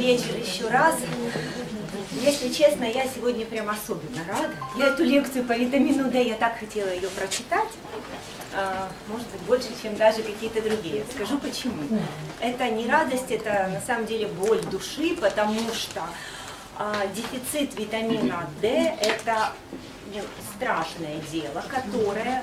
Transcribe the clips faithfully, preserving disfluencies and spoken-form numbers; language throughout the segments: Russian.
вечер еще раз. Если честно, я сегодня прям особенно рада. Я эту лекцию по витамину D, я так хотела ее прочитать. Может быть, больше, чем даже какие-то другие. Скажу почему. Это не радость, это на самом деле боль души, потому что дефицит витамина D – это страшное дело, которое,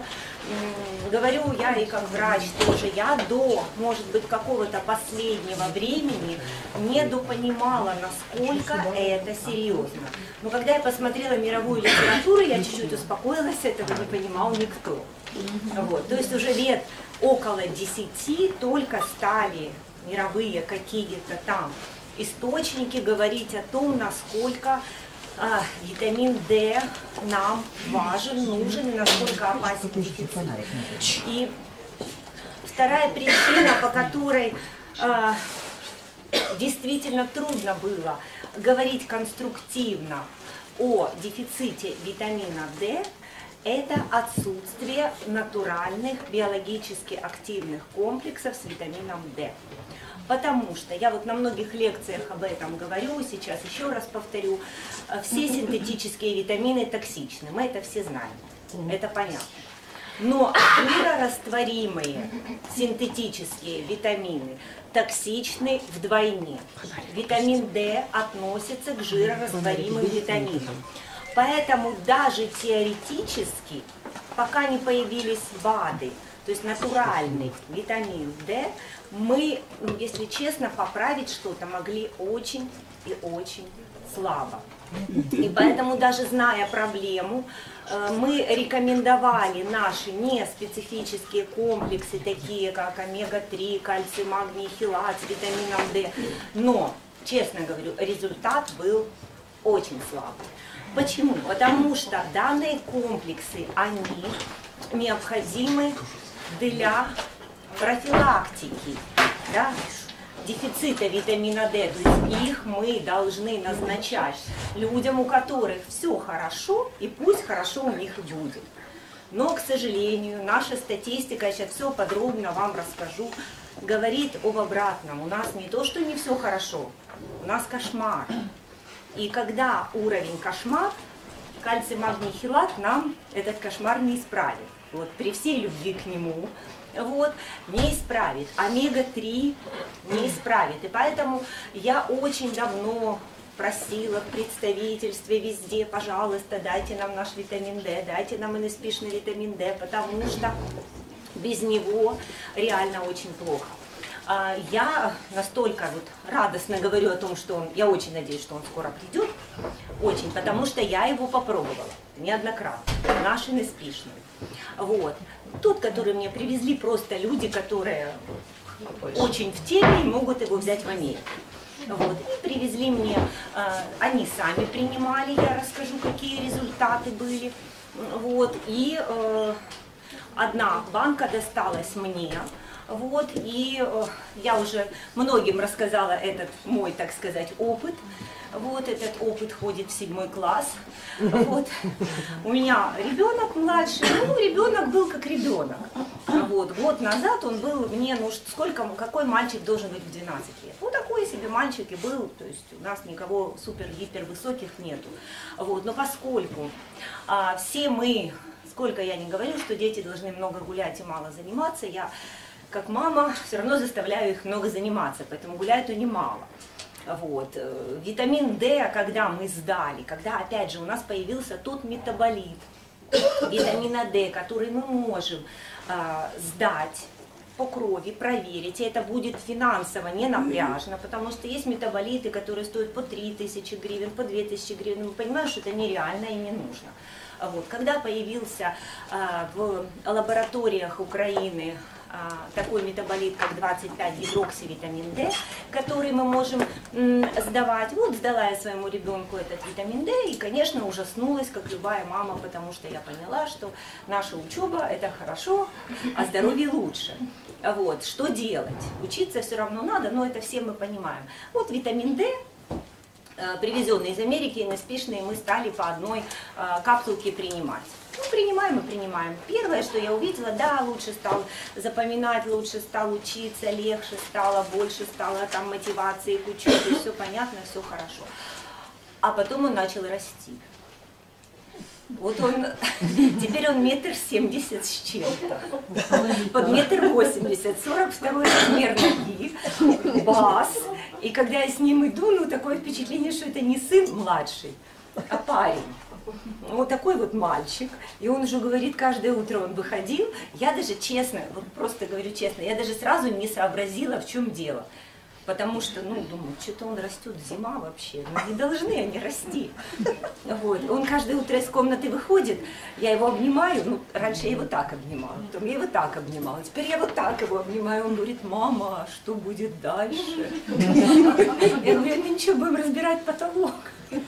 говорю я и как врач тоже, я до, может быть, какого-то последнего времени недопонимала, насколько это серьезно. Но когда я посмотрела мировую литературу, я чуть-чуть успокоилась, этого не понимал никто. Вот. То есть уже лет около десяти только стали мировые какие-то там источники говорить о том, насколько а, витамин D нам важен, нужен и насколько опасен дефицит. И вторая причина, по которой а, действительно трудно было говорить конструктивно о дефиците витамина D, это отсутствие натуральных биологически активных комплексов с витамином D. Потому что, я вот на многих лекциях об этом говорю, сейчас еще раз повторю, все синтетические витамины токсичны, мы это все знаем, это понятно. Но жирорастворимые синтетические витамины токсичны вдвойне. Витамин D относится к жирорастворимым витаминам. Поэтому даже теоретически, пока не появились БАДы, то есть натуральный витамин D, мы, если честно, поправить что-то могли очень и очень слабо. И поэтому, даже зная проблему, мы рекомендовали наши неспецифические комплексы, такие как омега три, кальций, магний, хелат с витамином D. Но, честно говорю, результат был очень слабый. Почему? Потому что данные комплексы, они необходимы для профилактики, да, дефицита витамина D. То есть их мы должны назначать людям, у которых все хорошо, и пусть хорошо у них будет. Но, к сожалению, наша статистика, я сейчас все подробно вам расскажу, говорит об обратном. У нас не то, что не все хорошо, у нас кошмар. И когда уровень кошмар, кальций, магний, хелат нам этот кошмар не исправит. Вот, при всей любви к нему, вот, не исправит. омега три не исправит. И поэтому я очень давно просила в представительстве везде, пожалуйста, дайте нам наш витамин D, дайте нам эн эс пэ-шный витамин D, потому что без него реально очень плохо. Я настолько вот радостно говорю о том, что он, я очень надеюсь, что он скоро придет, очень, потому что я его попробовала неоднократно, наш эн эс пэ-шный. Вот. Тот, который мне привезли, просто люди, которые очень в теме и могут его взять в Америку. Вот. И привезли мне, они сами принимали, я расскажу, какие результаты были. Вот. И одна банка досталась мне. Вот, и э, я уже многим рассказала этот мой, так сказать, опыт. Вот, этот опыт ходит в седьмой класс. Вот. У меня ребенок младший, ну, ребенок был как ребенок. Вот, год назад он был мне, ну, сколько, какой мальчик должен быть в двенадцать лет? Ну, такой себе мальчик и был, то есть у нас никого супер-гипер высоких нету. Вот, но поскольку а, все мы, сколько я не говорю, что дети должны много гулять и мало заниматься, я как мама все равно заставляю их много заниматься, поэтому гуляют они мало. Вот. Витамин D, когда мы сдали, когда опять же у нас появился тот метаболит витамина D, который мы можем э, сдать по крови, проверить, и это будет финансово не напряжно, потому что есть метаболиты, которые стоят по три тысячи гривен, по две тысячи гривен, мы понимаем, что это нереально и не нужно. Вот. Когда появился э, в лабораториях Украины такой метаболит, как двадцать пять гидроксивитамин D, который мы можем сдавать. Вот сдала я своему ребенку этот витамин D, и, конечно, ужаснулась, как любая мама, потому что я поняла, что наша учеба – это хорошо, а здоровье лучше. Вот, что делать? Учиться все равно надо, но это все мы понимаем. Вот витамин D, привезенные из Америки, неспешные, мы стали по одной капсулке принимать. Ну, принимаем и принимаем. Первое, что я увидела, да, лучше стал запоминать, лучше стал учиться, легче стало, больше стало там мотивации к учебе, все понятно, все хорошо. А потом он начал расти. Вот он, теперь он метр семьдесят с чем-то, под метр восемьдесят, сорок второй размер ноги, бас. И когда я с ним иду, ну такое впечатление, что это не сын младший, а парень. Вот такой вот мальчик, и он уже говорит, каждое утро он выходил, я даже честно, вот просто говорю честно, я даже сразу не сообразила, в чем дело. Потому что, ну, думаю, что-то он растет, зима вообще, ну не должны они расти. Вот. Он каждое утро из комнаты выходит, я его обнимаю, ну, раньше я его так обнимала, потом я его так обнимала, теперь я вот так его обнимаю, он говорит, мама, что будет дальше? Я говорю, ну ничего, будем разбирать потолок.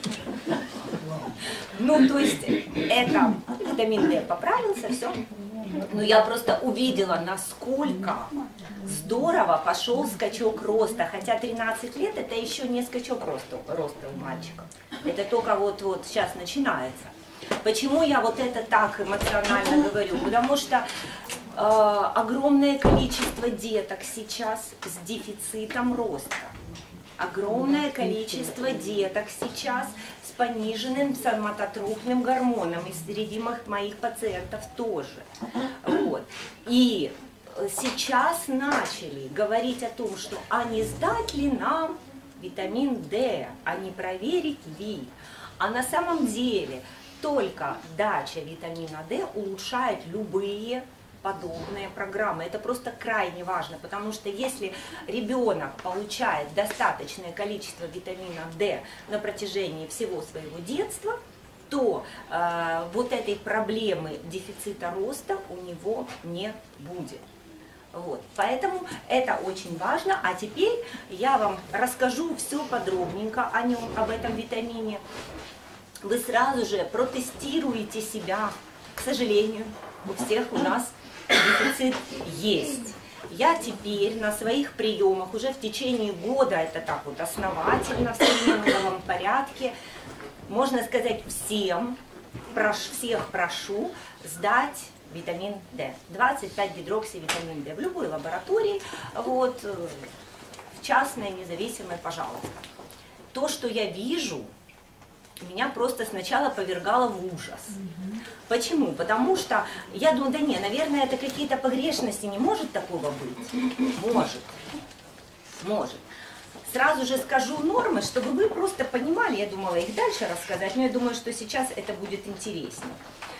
Ну, то есть, это витамин D поправился, все. Но я просто увидела, насколько здорово пошел скачок роста. Хотя тринадцать лет это еще не скачок роста, роста у мальчика. Это только вот-вот сейчас начинается. Почему я вот это так эмоционально говорю? Потому что э, огромное количество деток сейчас с дефицитом роста. Огромное количество деток сейчас с пониженным соматотропным гормоном, и среди моих пациентов тоже. Вот. И сейчас начали говорить о том, что а не сдать ли нам витамин D, а не проверить ли. А на самом деле только дача витамина D улучшает любые подобные программы. Это просто крайне важно, потому что если ребенок получает достаточное количество витамина D на протяжении всего своего детства, то э, вот этой проблемы дефицита роста у него не будет. Вот. Поэтому это очень важно. А теперь я вам расскажу все подробненько о нем, об этом витамине. Вы сразу же протестируете себя. К сожалению, у всех у нас дефицит есть. Я теперь на своих приемах уже в течение года, это так вот основательно, в стриминговом порядке, можно сказать, всем, прош, всех прошу сдать витамин D. двадцать пять гидроксивитамин D в любой лаборатории, вот, в частной, независимой, пожалуйста. То, что я вижу, меня просто сначала повергало в ужас. Почему? Потому что я думаю, да не, наверное, это какие-то погрешности, не может такого быть? Может. Может. Сразу же скажу нормы, чтобы вы просто понимали, я думала их дальше рассказать, но я думаю, что сейчас это будет интереснее.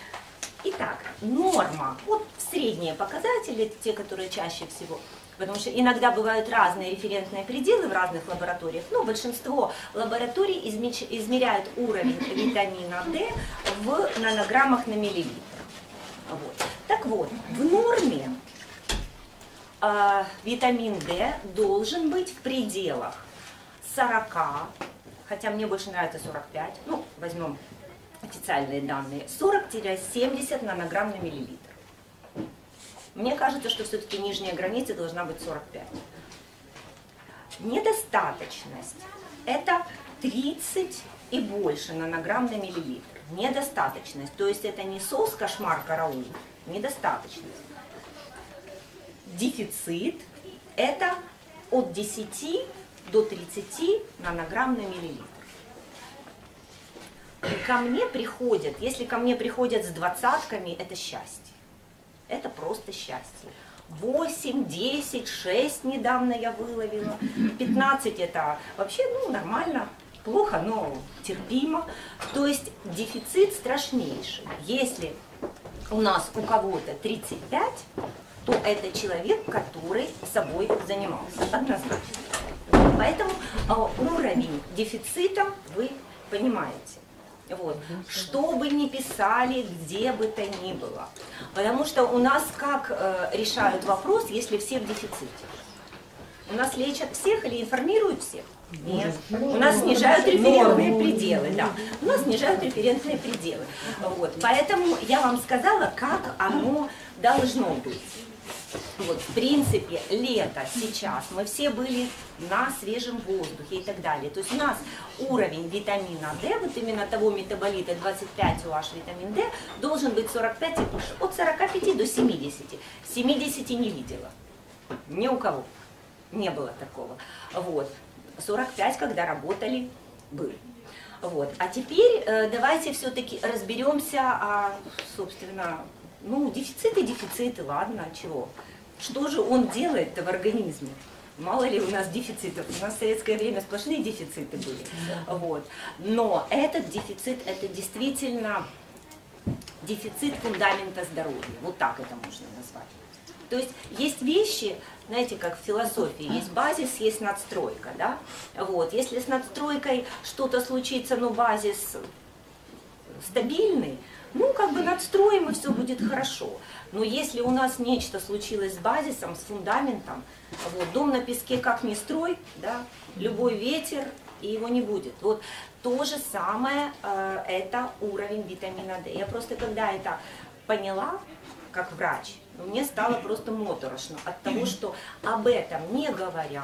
Итак, норма, вот средние показатели, те, которые чаще всего, потому что иногда бывают разные референтные пределы в разных лабораториях, но большинство лабораторий измеряют уровень витамина D в нанограммах на миллилитр. Вот. Так вот, в норме э, витамин D должен быть в пределах сорока, хотя мне больше нравится сорок пять, ну, возьмем официальные данные, сорок-семьдесят нанограмм на миллилитр. Мне кажется, что все-таки нижняя граница должна быть сорок пять. Недостаточность – это тридцать и больше нанограмм на миллилитр. Недостаточность, то есть это не сос, кошмар, караул. Недостаточность. Дефицит – это от десяти до тридцати нанограмм на миллилитр. Ко мне приходят, если ко мне приходят с двадцатками, это счастье. Это просто счастье. восемь, десять, шесть недавно я выловила. пятнадцать это вообще ну, нормально, плохо, но терпимо. То есть дефицит страшнейший. Если у нас у кого-то тридцать пять, то это человек, который собой занимался. Однозначно. Поэтому уровень дефицита вы понимаете. Вот. Что бы ни писали, где бы то ни было. Потому что у нас как э, решают вопрос, если все в дефиците? У нас лечат всех или информируют всех? Нет. У нас снижают референтные пределы. Да. У нас снижают референтные пределы. Вот. Поэтому я вам сказала, как оно должно быть. Вот, в принципе, лето сейчас, мы все были на свежем воздухе и так далее. То есть у нас уровень витамина D, вот именно того метаболита двадцать пять о эйч витамин D, должен быть сорок пять и выше. От сорока пяти до семидесяти. семидесяти не видела. Ни у кого не было такого. Вот. сорок пять, когда работали, был. Вот. А теперь э, давайте все-таки разберемся, а, собственно, ну, дефициты, дефициты, ладно, чего? Что же он делает-то в организме? Мало ли у нас дефицитов, у нас в советское время сплошные дефициты были. Вот. Но этот дефицит, это действительно дефицит фундамента здоровья, вот так это можно назвать. То есть есть вещи, знаете, как в философии, есть базис, есть надстройка, да? Вот. Если с надстройкой что-то случится, но базис стабильный, ну, как бы надстроим, и все будет хорошо. Но если у нас нечто случилось с базисом, с фундаментом, вот, дом на песке как ни строй, да, любой ветер, и его не будет. Вот то же самое, э, это уровень витамина D. Я просто когда это поняла, как врач, мне стало просто моторошно от того, что об этом не говорят.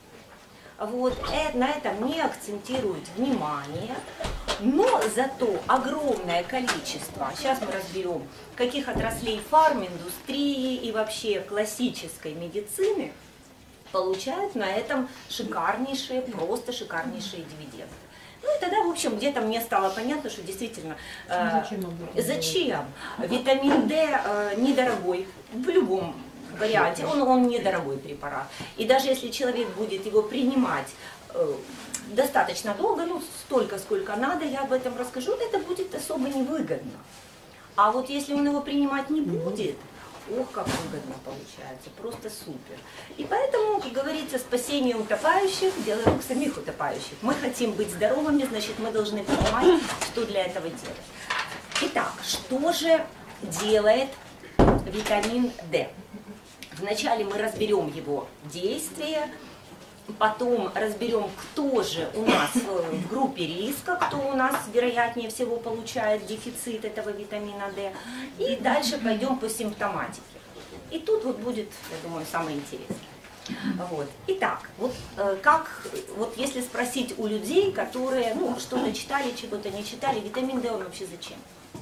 Вот, на этом не акцентируют внимание, но зато огромное количество, сейчас мы разберем, каких отраслей фарм-индустрии и вообще классической медицины получают на этом шикарнейшие, просто шикарнейшие дивиденды. Ну и тогда, в общем, где-то мне стало понятно, что действительно, э, зачем? Витамин D э, недорогой в любом варианте, он, он недорогой препарат. И даже если человек будет его принимать э, достаточно долго, ну столько, сколько надо, я об этом расскажу, это будет особо невыгодно. А вот если он его принимать не будет, ох, как выгодно получается, просто супер. И поэтому, как говорится, спасение утопающих – дело рук самих утопающих. Мы хотим быть здоровыми, значит, мы должны понимать, что для этого делать. Итак, что же делает витамин D? Вначале мы разберем его действие, потом разберем, кто же у нас в группе риска, кто у нас вероятнее всего получает дефицит этого витамина D, и дальше пойдем по симптоматике. И тут вот будет, я думаю, самое интересное. Вот. Итак, вот как, вот если спросить у людей, которые, ну, что-то читали, чего-то не читали, витамин D он вообще зачем?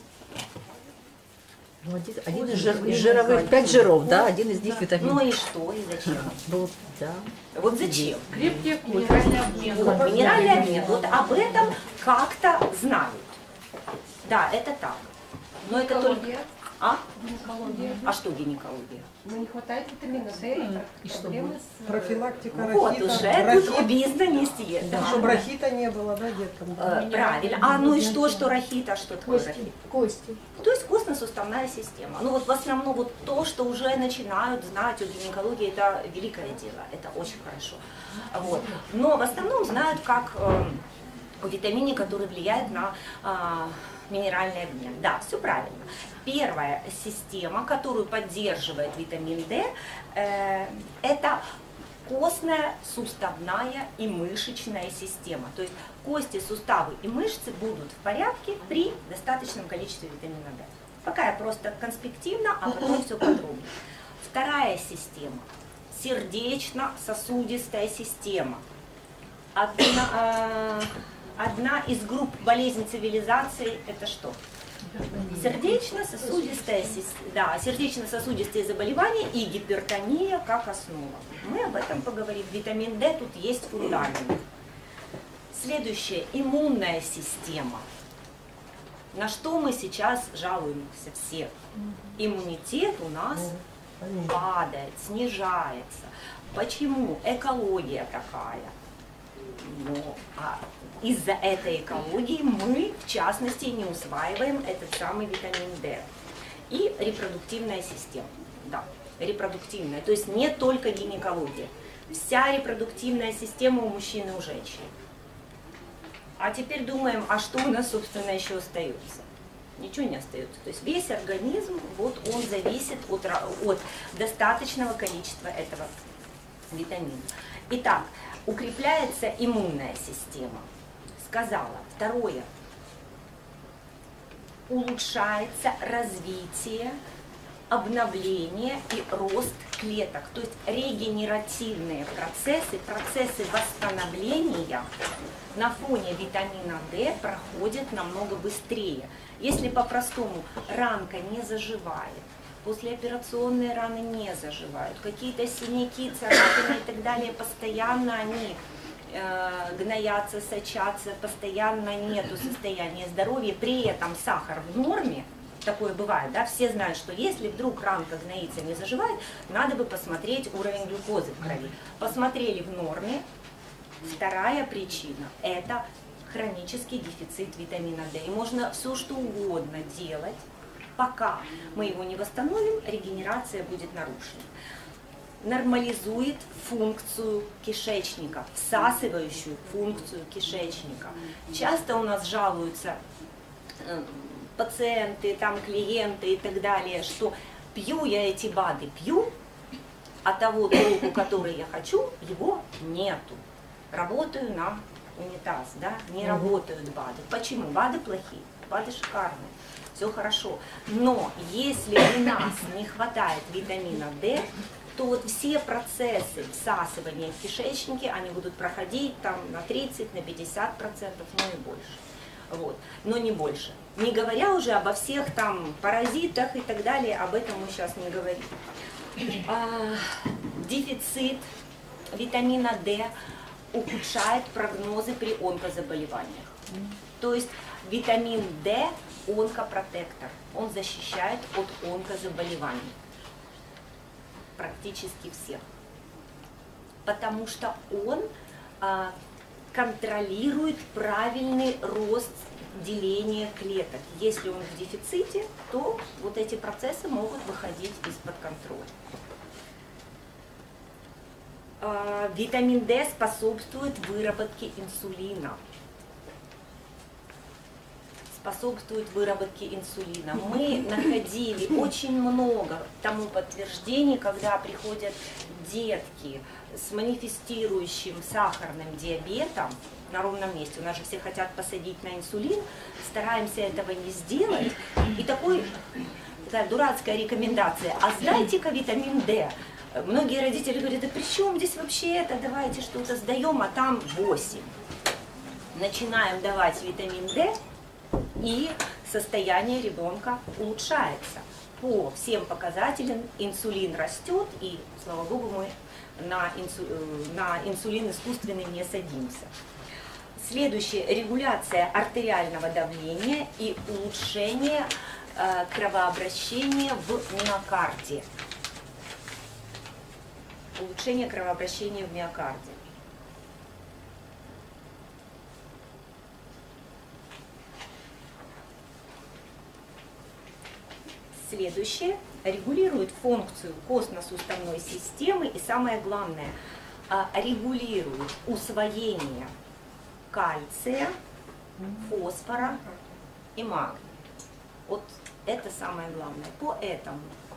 Ну, один, один из, жир, из жировых, пять жиров, да, один из них витамин. Ну и что, и зачем? Вот, да. Вот зачем? Крепкий минеральный обмен. Вот, минеральный обмен, вот об этом как-то знают. Да, это так. Но это только... А? Гинекология. А что гинекология? Ну, не хватает витамина D, и проблемы с... Профилактика рахита. Вот уже тут убийство не съест. Да, чтобы рахита не было, да, деткам? Да? Э, правильно. А ну и что, что рахит, а что такое рахит? Кости. То есть костно-суставная система. Ну вот в основном вот то, что уже начинают знать о гинекологии, это великое дело, это очень хорошо. Вот. Но в основном знают как э, о витамине, который влияет на э, минеральный обмен. Да, все правильно. Первая система, которую поддерживает витамин D, э, это костная, суставная и мышечная система. То есть кости, суставы и мышцы будут в порядке при достаточном количестве витамина D. Пока я просто конспективно, а потом все подробно. Вторая система – сердечно-сосудистая система. Одна, э, одна из групп болезней цивилизации – это что? Сердечно-сосудистая, да, сердечно-сосудистые заболевания и гипертония как основа. Мы об этом поговорим. Витамин D тут есть фундамент. Следующее, иммунная система. На что мы сейчас жалуемся все? Иммунитет у нас падает, снижается. Почему? Экология такая. Но а из-за этой экологии мы, в частности, не усваиваем этот самый витамин D. И репродуктивная система. Да, репродуктивная. То есть не только гинекология. Вся репродуктивная система у мужчин и у женщин. А теперь думаем, а что у нас, собственно, еще остается? Ничего не остается. То есть весь организм, вот он зависит от, от достаточного количества этого витамина. Итак, укрепляется иммунная система. Сказала. Второе. Улучшается развитие обновление и рост клеток. То есть регенеративные процессы, процессы восстановления на фоне витамина D проходят намного быстрее. Если по-простому ранка не заживает, послеоперационные раны не заживают, какие-то синяки, царапины и так далее, постоянно они э, гноятся, сочатся, постоянно нету состояния здоровья, при этом сахар в норме, такое бывает, да, все знают, что если вдруг ранка гноится, не заживает, надо бы посмотреть уровень глюкозы в крови. Посмотрели в норме. Вторая причина – это хронический дефицит витамина D. И можно все что угодно делать, пока мы его не восстановим, регенерация будет нарушена. Нормализует функцию кишечника, всасывающую функцию кишечника. Часто у нас жалуются э, пациенты, там, клиенты и так далее, что пью я эти БАДы, пью, а того толку, который я хочу, его нету. Работаю на унитаз, да, не работают БАДы. Почему? БАДы плохие, БАДы шикарные, все хорошо. Но если у нас не хватает витамина D, то вот все процессы всасывания в кишечнике, они будут проходить там на тридцать, на пятьдесят процентов, ну и больше. Вот, но не больше. Не говоря уже обо всех там паразитах и так далее, об этом мы сейчас не говорим. А, дефицит витамина D ухудшает прогнозы при онкозаболеваниях. То есть витамин D онкопротектор, он защищает от онкозаболеваний практически всех, потому что он а, контролирует правильный рост деления клеток. Если он в дефиците, то вот эти процессы могут выходить из-под контроля. А, витамин D способствует выработке инсулина. Способствует выработке инсулина. Мы находили очень много тому подтверждений, когда приходят детки с манифестирующим сахарным диабетом на ровном месте. У нас же все хотят посадить на инсулин, стараемся этого не сделать. И такой, такая дурацкая рекомендация: а сдайте-ка витамин D. Многие родители говорят: да при чем здесь вообще это, давайте что-то сдаем, а там восемь. Начинаем давать витамин D, и состояние ребенка улучшается. По всем показателям инсулин растет, и, слава богу, мы на, инсу... на инсулин искусственный не садимся. Следующее – регуляция артериального давления и улучшение э, кровообращения в миокарде. Улучшение кровообращения в миокарде. Следующее – регулирует функцию костно-суставной системы и, самое главное, регулирует усвоение кальция, фосфора и магния. Вот это самое главное. Поэтому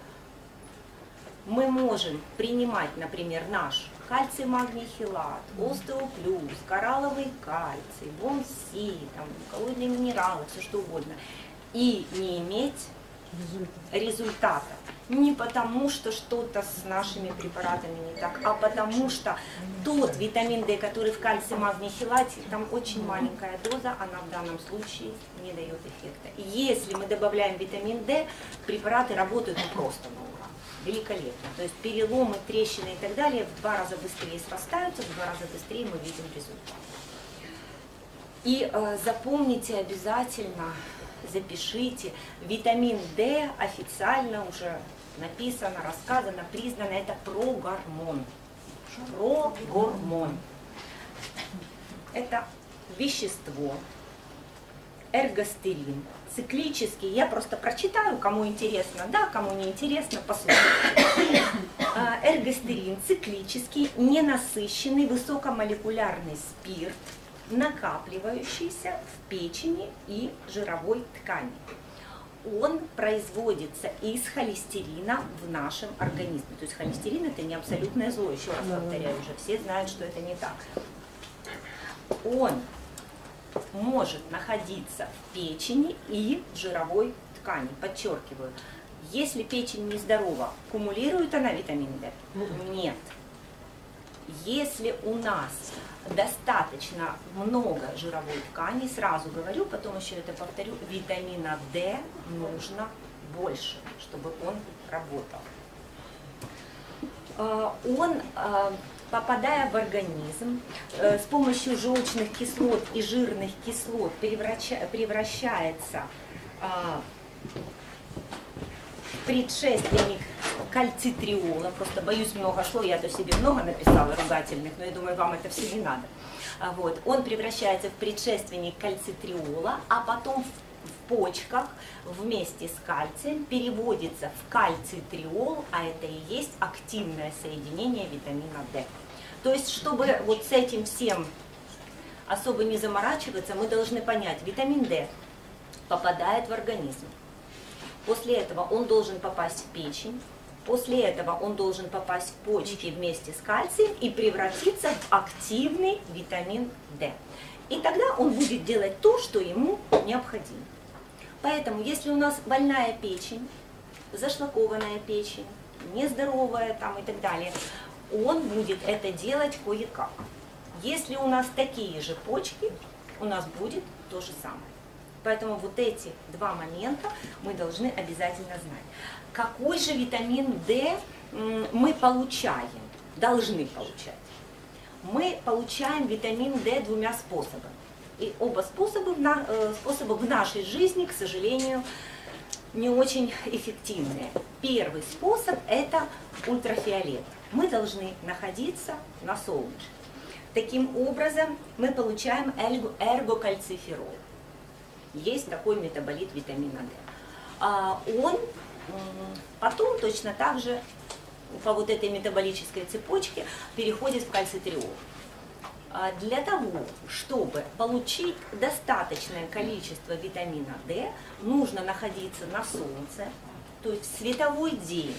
мы можем принимать, например, наш кальций, магний, хелат, остеоплюс, коралловый кальций, бонси, там, коллоидные минералы, все что угодно, и не иметь результата. Не потому, что что-то с нашими препаратами не так, а потому что тот витамин D, который в кальции, магний, хелате, там очень маленькая доза, она в данном случае не дает эффекта. И если мы добавляем витамин D, препараты работают ну, просто на ура. Великолепно. То есть переломы, трещины и так далее в два раза быстрее срастаются, в два раза быстрее мы видим результат. И э, запомните обязательно, запишите, витамин D официально уже написано, рассказано, признано, это прогормон. Прогормон. Это вещество, эргостерин, циклический, я просто прочитаю, кому интересно, да, кому не интересно, послушайте. Эргостерин, циклический, ненасыщенный, высокомолекулярный спирт, накапливающийся в печени и жировой ткани. Он производится из холестерина в нашем организме. То есть холестерин – это не абсолютное зло, еще раз повторяю, уже все знают, что это не так. Он может находиться в печени и в жировой ткани. Подчеркиваю, Если печень нездорова, кумулирует она витамин D? Нет. Если у нас достаточно много жировой ткани, сразу говорю, потом еще это повторю, витамина D нужно больше, чтобы он работал. Он, попадая в организм, с помощью желчных кислот и жирных кислот превращается в предшественник кальцитриола. Просто боюсь много слов, я то себе много написала ругательных, но я думаю, вам это все не надо. Вот. Он превращается в предшественник кальцитриола, а потом в почках вместе с кальцием переводится в кальцитриол, а это и есть активное соединение витамина D. То есть, чтобы вот с этим всем особо не заморачиваться, мы должны понять, витамин D попадает в организм. После этого он должен попасть в печень, после этого он должен попасть в почки вместе с кальцием и превратиться в активный витамин D. И тогда он будет делать то, что ему необходимо. Поэтому, если у нас больная печень, зашлакованная печень, нездоровая там и так далее, он будет это делать кое-как. Если у нас такие же почки, у нас будет то же самое. Поэтому вот эти два момента мы должны обязательно знать. Какой же витамин D мы получаем, должны получать? Мы получаем витамин D двумя способами. И оба способа в, на, способа в нашей жизни, к сожалению, не очень эффективные. Первый способ – это ультрафиолет. Мы должны находиться на солнышке. Таким образом мы получаем эргокальциферол. Есть такой метаболит витамина D. Он потом точно так же по вот этой метаболической цепочке переходит в кальцитриол. Для того, чтобы получить достаточное количество витамина D, нужно находиться на солнце, то есть в световой день,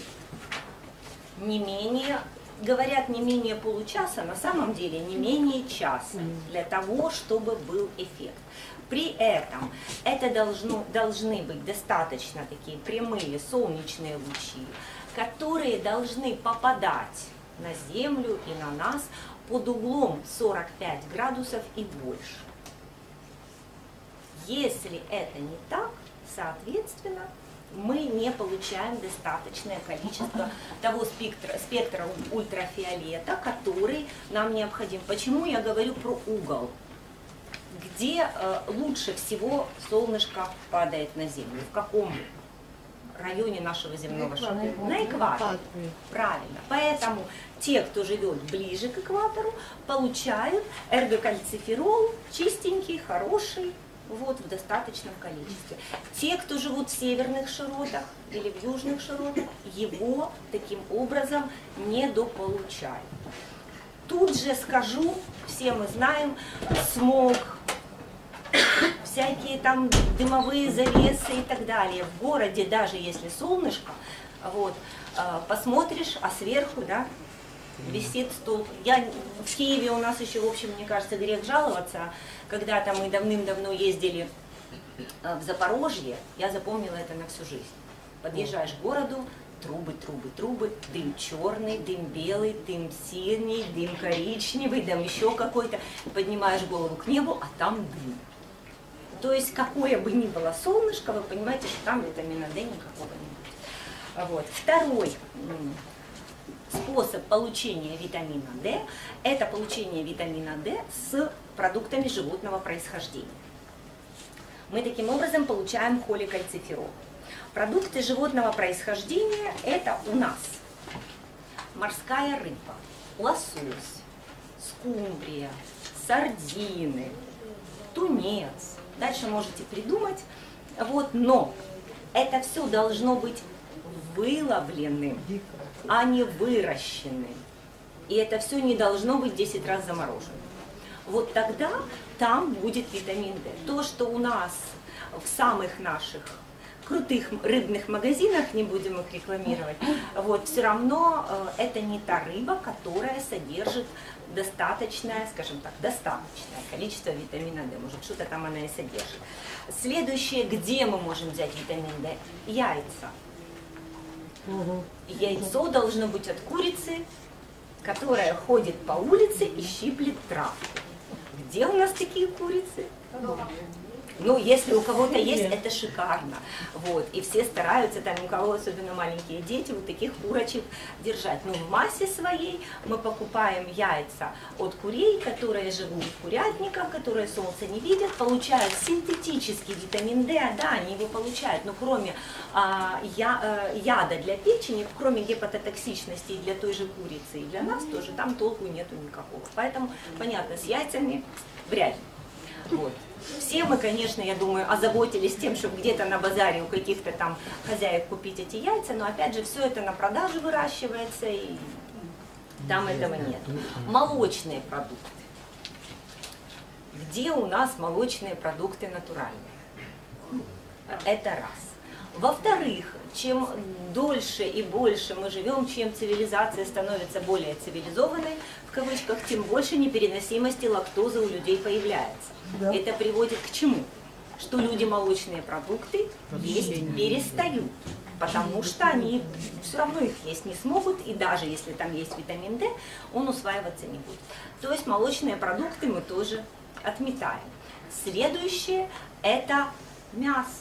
не менее, говорят, не менее получаса, на самом деле не менее часа, для того, чтобы был эффект. При этом это должно, должны быть достаточно такие прямые солнечные лучи, которые должны попадать на Землю и на нас под углом сорок пять градусов и больше. Если это не так, соответственно, мы не получаем достаточное количество того спектра, спектра ультрафиолета, который нам необходим. Почему я говорю про угол? Где э, лучше всего солнышко падает на Землю? В каком районе нашего земного шара? На экваторе. Правильно. Поэтому те, кто живет ближе к экватору, получают эргокальциферол чистенький, хороший, вот, в достаточном количестве. Те, кто живут в северных широтах или в южных широтах, его таким образом недополучают. Тут же скажу, все мы знаем, смог, всякие там дымовые завесы и так далее. В городе, даже если солнышко, вот, посмотришь, а сверху, да, висит столб. Я, в Киеве у нас еще, в общем, мне кажется, грех жаловаться. Когда-то мы давным-давно ездили в Запорожье, я запомнила это на всю жизнь. Подъезжаешь к городу, трубы, трубы, трубы, дым черный, дым белый, дым синий, дым коричневый, дым еще какой-то. Поднимаешь голову к небу, а там дым. То есть, какое бы ни было солнышко, вы понимаете, что там витамина D никакого не будет. Вот. Второй способ получения витамина D – это получение витамина D с продуктами животного происхождения. Мы таким образом получаем холикальциферол. Продукты животного происхождения – это у нас морская рыба, лосось, скумбрия, сардины, тунец. Дальше можете придумать. Вот, но это все должно быть выловленным, а не выращенным. И это все не должно быть десять раз заморожено. Вот тогда там будет витамин D. То, что у нас в самых наших крутых рыбных магазинах, не будем их рекламировать, вот, все равно э, это не та рыба, которая содержит достаточное, скажем так, достаточное количество витамина D. Может, что-то там она и содержит. Следующее, где мы можем взять витамин D? Яйца. Угу. Яйцо должно быть от курицы, которая ходит по улице и щиплет травку. Где у нас такие курицы? Ну, если у кого-то есть, это шикарно. Вот. И все стараются, там, у кого особенно маленькие дети, вот таких курочек держать. Но в массе своей мы покупаем яйца от курей, которые живут в курятниках, которые солнце не видят, получают синтетический витамин D, да, они его получают, но кроме а, я, а, яда для печени, кроме гепатотоксичности и для той же курицы, и для нас тоже, там толку нету никакого. Поэтому, понятно, с яйцами вряд ли. Вот. Все мы, конечно, я думаю, озаботились тем, чтобы где-то на базаре у каких-то там хозяек купить эти яйца, но опять же все это на продажу выращивается, и там этого нет. Молочные продукты. Где у нас молочные продукты натуральные? Это раз. Во-вторых, чем дольше и больше мы живем, чем цивилизация становится более цивилизованной, в кавычках, тем больше непереносимости лактозы у людей появляется. Да. Это приводит к чему? Что люди молочные продукты есть перестают, потому что они все равно их есть не смогут, и даже если там есть витамин D, он усваиваться не будет. То есть молочные продукты мы тоже отметаем. Следующее – это мясо.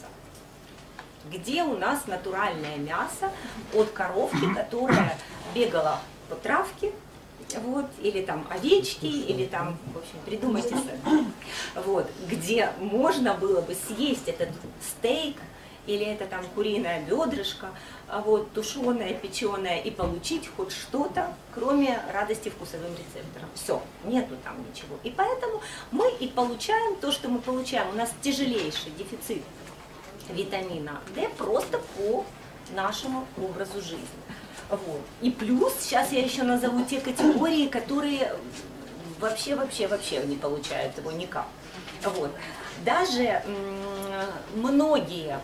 Где у нас натуральное мясо от коровки, которая бегала по травке, вот, или там овечки, или там, в общем, придумайте сами, вот, где можно было бы съесть этот стейк, или это там куриное бедрышко, вот, тушеное, печеное, и получить хоть что-то, кроме радости вкусовым рецепторам. Все, нету там ничего. И поэтому мы и получаем то, что мы получаем. У нас тяжелейший дефицит витамина D просто по нашему образу жизни. Вот. И плюс, сейчас я еще назову те категории, которые вообще, вообще, вообще не получают его никак. Вот. Даже многие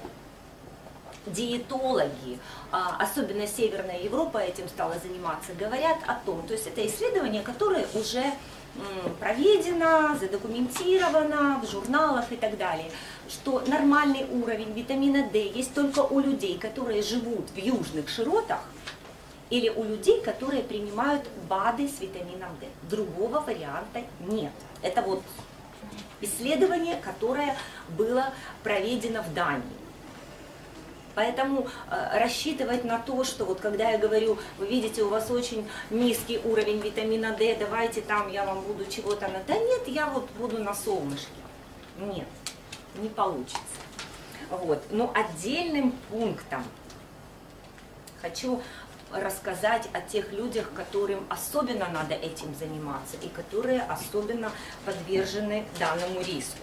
диетологи, особенно Северная Европа этим стала заниматься, говорят о том, то есть это исследование, которое уже проведено, задокументировано в журналах и так далее, что нормальный уровень витамина D есть только у людей, которые живут в южных широтах, или у людей, которые принимают БАДы с витамином D. Другого варианта нет. Это вот исследование, которое было проведено в Дании. Поэтому э, рассчитывать на то, что вот когда я говорю, вы видите, у вас очень низкий уровень витамина D, давайте там я вам буду чего-то на... Да нет, я вот буду на солнышке. Нет, не получится. Вот. Но отдельным пунктом хочу рассказать о тех людях, которым особенно надо этим заниматься и которые особенно подвержены данному риску.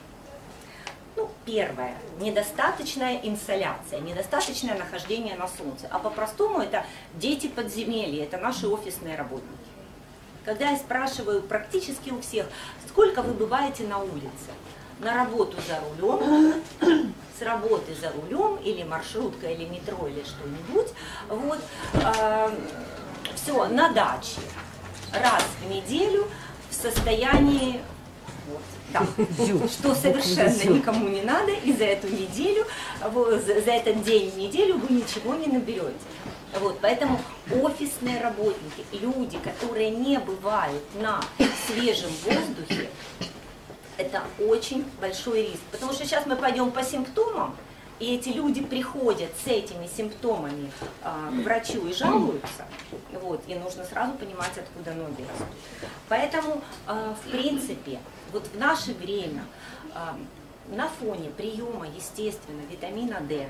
Ну, первое, недостаточная инсоляция, недостаточное нахождение на солнце. А по-простому это дети подземелья, это наши офисные работники. Когда я спрашиваю практически у всех, сколько вы бываете на улице? На работу за рулем, с работы за рулем, или маршрутка, или метро, или что-нибудь. Вот, э, все, на даче, раз в неделю в состоянии... Вот, да, что совершенно никому не надо, и за эту неделю, за этот день в неделю вы ничего не наберете. Вот, поэтому офисные работники, люди, которые не бывают на свежем воздухе, это очень большой риск. Потому что сейчас мы пойдем по симптомам, и эти люди приходят с этими симптомами а, к врачу и жалуются, вот, и нужно сразу понимать, откуда ноги растут. Поэтому, а, в принципе, вот в наше время а, на фоне приема, естественно, витамина D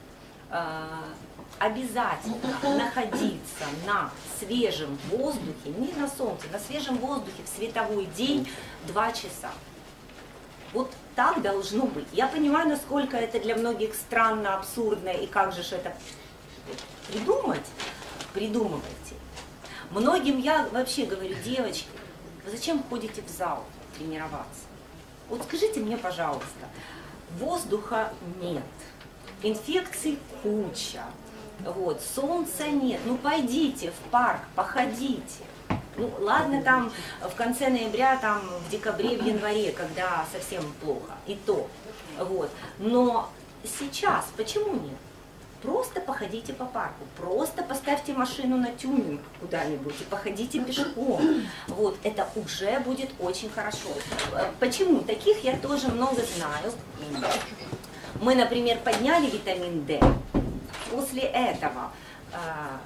а, обязательно находиться на свежем воздухе, не на солнце, на свежем воздухе в световой день два часа. Вот так должно быть. Я понимаю, насколько это для многих странно, абсурдно, и как же это придумать, придумывайте. Многим я вообще говорю, девочки, вы зачем ходите в зал тренироваться? Вот скажите мне, пожалуйста, воздуха нет, инфекций куча, вот, солнца нет, ну пойдите в парк, походите. Ну, ладно, там в конце ноября, там в декабре, в январе, когда совсем плохо, и то. Вот. Но сейчас почему нет? Просто походите по парку, просто поставьте машину на тюнинг куда-нибудь и походите пешком. Вот, это уже будет очень хорошо. Почему? Таких я тоже много знаю. Мы, например, подняли витамин D. После этого э,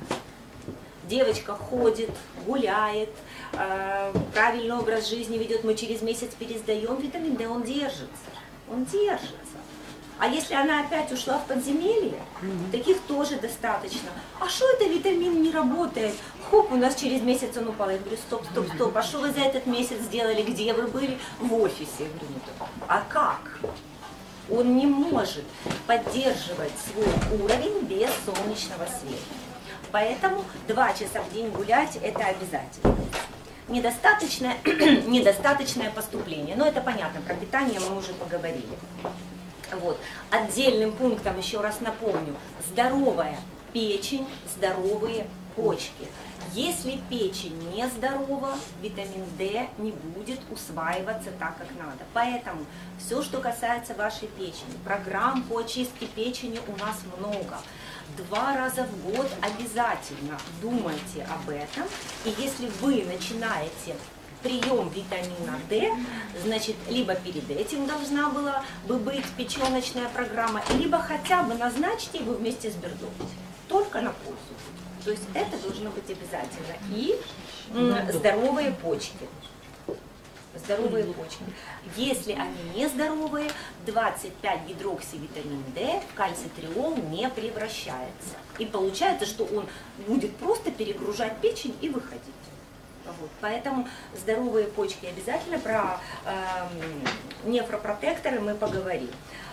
девочка ходит, гуляет, э, правильный образ жизни ведет, мы через месяц пересдаем витамин D, он держится, он держится. А если она опять ушла в подземелье, mm-hmm. таких тоже достаточно. А что это витамин не работает? Хоп, у нас через месяц он упал. Я говорю, стоп, стоп, стоп, а что вы за этот месяц сделали? Где вы были? В офисе. Я говорю, ну, а как? Он не может поддерживать свой уровень без солнечного света. Поэтому два часа в день гулять – это обязательно. Недостаточное, недостаточное поступление. Но это понятно, про питание мы уже поговорили. Вот. Отдельным пунктом, еще раз напомню, здоровая печень, здоровые почки. Если печень не здорова, витамин D не будет усваиваться так, как надо. Поэтому все, что касается вашей печени, программ по очистке печени у нас много. Два раза в год обязательно думайте об этом. И если вы начинаете прием витамина D, значит, либо перед этим должна была бы быть печеночная программа, либо хотя бы назначьте его вместе с Бердо. Только на пользу. То есть это должно быть обязательно. И м, здоровые почки. Здоровые почки. Если они не здоровые, двадцать пять гидроксивитамин D в кальцитриол не превращается. И получается, что он будет просто перегружать печень и выходить. Вот. Поэтому здоровые почки обязательно, про э, нефропротекторы мы поговорим.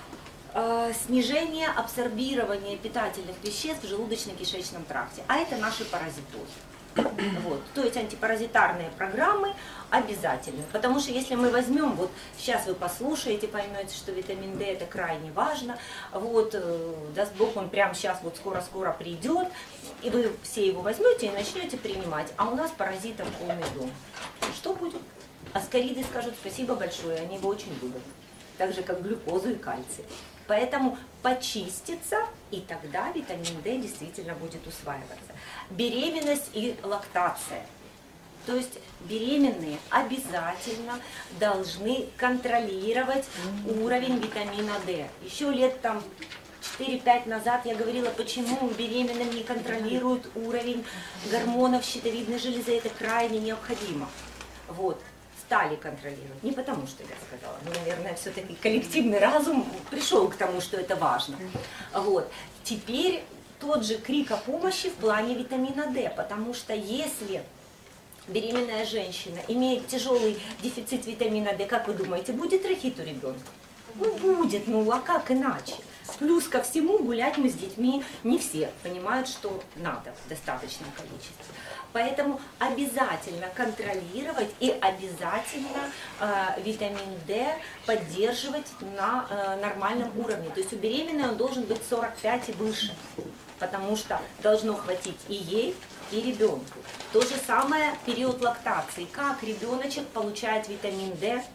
Э, снижение абсорбирования питательных веществ в желудочно-кишечном тракте, а это наши паразитозы. Вот. То есть антипаразитарные программы обязательны, потому что если мы возьмем, вот сейчас вы послушаете, поймете, что витамин D это крайне важно, вот, э, даст Бог, он прямо сейчас вот скоро-скоро придет, и вы все его возьмете и начнете принимать, а у нас паразитов полный дом. Что будет? Аскариды скажут спасибо большое, они его очень любят, так же как глюкозу и кальций. Поэтому почиститься, и тогда витамин D действительно будет усваиваться. Беременность и лактация. То есть беременные обязательно должны контролировать уровень витамина D. Еще лет там четыре-пять назад я говорила, почему беременным не контролируют уровень гормонов щитовидной железы. Это крайне необходимо. Вот. Стали контролировать. Не потому, что я сказала. Ну, наверное, все-таки коллективный разум пришел к тому, что это важно. Вот. Теперь тот же крик о помощи в плане витамина D, потому что если беременная женщина имеет тяжелый дефицит витамина D, как вы думаете, будет рахит у ребенка? Ну, будет, ну а как иначе? Плюс ко всему гулять мы с детьми не все понимают, что надо в достаточном количестве. Поэтому обязательно контролировать и обязательно э, витамин D поддерживать на э, нормальном уровне. То есть у беременной он должен быть сорок пять и выше, потому что должно хватить и ей, и ребенку. То же самое период лактации. Как ребеночек получает витамин D,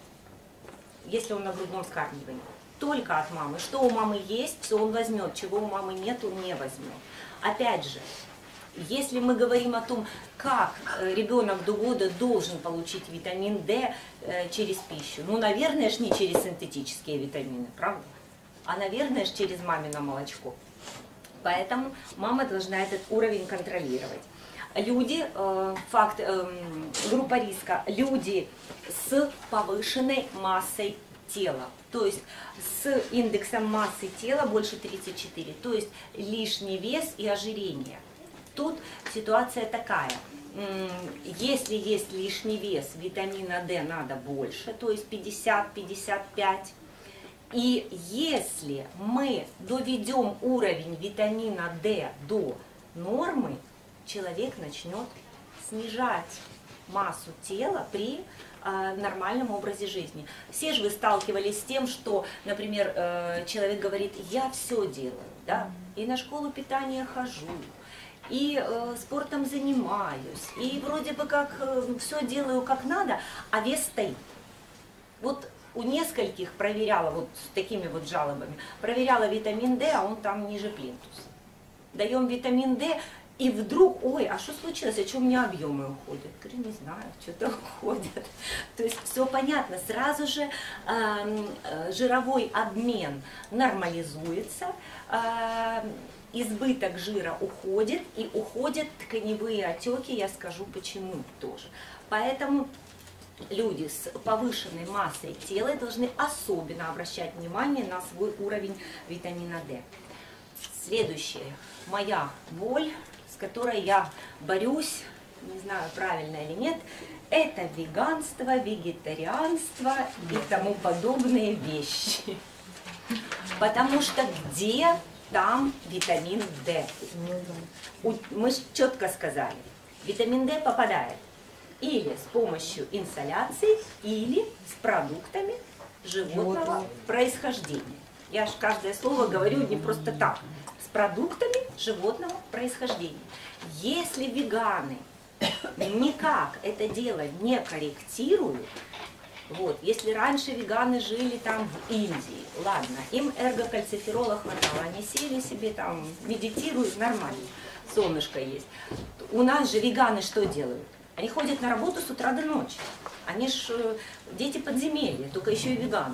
если он на грудном вскармливании? Только от мамы. Что у мамы есть, все он возьмет. Чего у мамы нет, он не возьмет. Опять же, если мы говорим о том, как ребенок до года должен получить витамин D через пищу, ну, наверное, ж не через синтетические витамины, правда? А, наверное, ж через мамино молочко. Поэтому мама должна этот уровень контролировать. Люди, э, факт, э, группа риска, люди с повышенной массой тела, то есть с индексом массы тела больше тридцати четырёх, то есть лишний вес и ожирение. Тут ситуация такая, если есть лишний вес, витамина D надо больше, то есть пятьдесят — пятьдесят пять. И если мы доведем уровень витамина D до нормы, человек начнет снижать массу тела при э, нормальном образе жизни. Все же вы сталкивались с тем, что, например, э, человек говорит, я все делаю, да, и на школу питания хожу, и э, спортом занимаюсь, и вроде бы как э, все делаю как надо, а вес стоит. Вот у нескольких проверяла, вот с такими вот жалобами, проверяла витамин D, а он там ниже плинтуса. даем витамин D, и вдруг, ой, а что случилось, а что у меня объемы уходят? Говорю, не знаю, что-то уходят. То есть все понятно, сразу же э, жировой обмен нормализуется, э, избыток жира уходит, и уходят тканевые отеки, я скажу почему тоже. Поэтому люди с повышенной массой тела должны особенно обращать внимание на свой уровень витамина D. Следующая моя боль, с которой я борюсь, не знаю, правильно или нет, это веганство, вегетарианство и тому подобные вещи. Потому что где там витамин D? Мы четко сказали, витамин D попадает или с помощью инсоляции, или с продуктами животного происхождения. Я же каждое слово говорю не просто так. С продуктами животного происхождения. Если веганы никак это дело не корректируют, вот, если раньше веганы жили там в Индии, ладно, им эргокальциферола хватало, они сели себе там, медитируют, нормально, солнышко есть. У нас же веганы что делают? Они ходят на работу с утра до ночи. Они ж дети подземелья, только еще и веганы.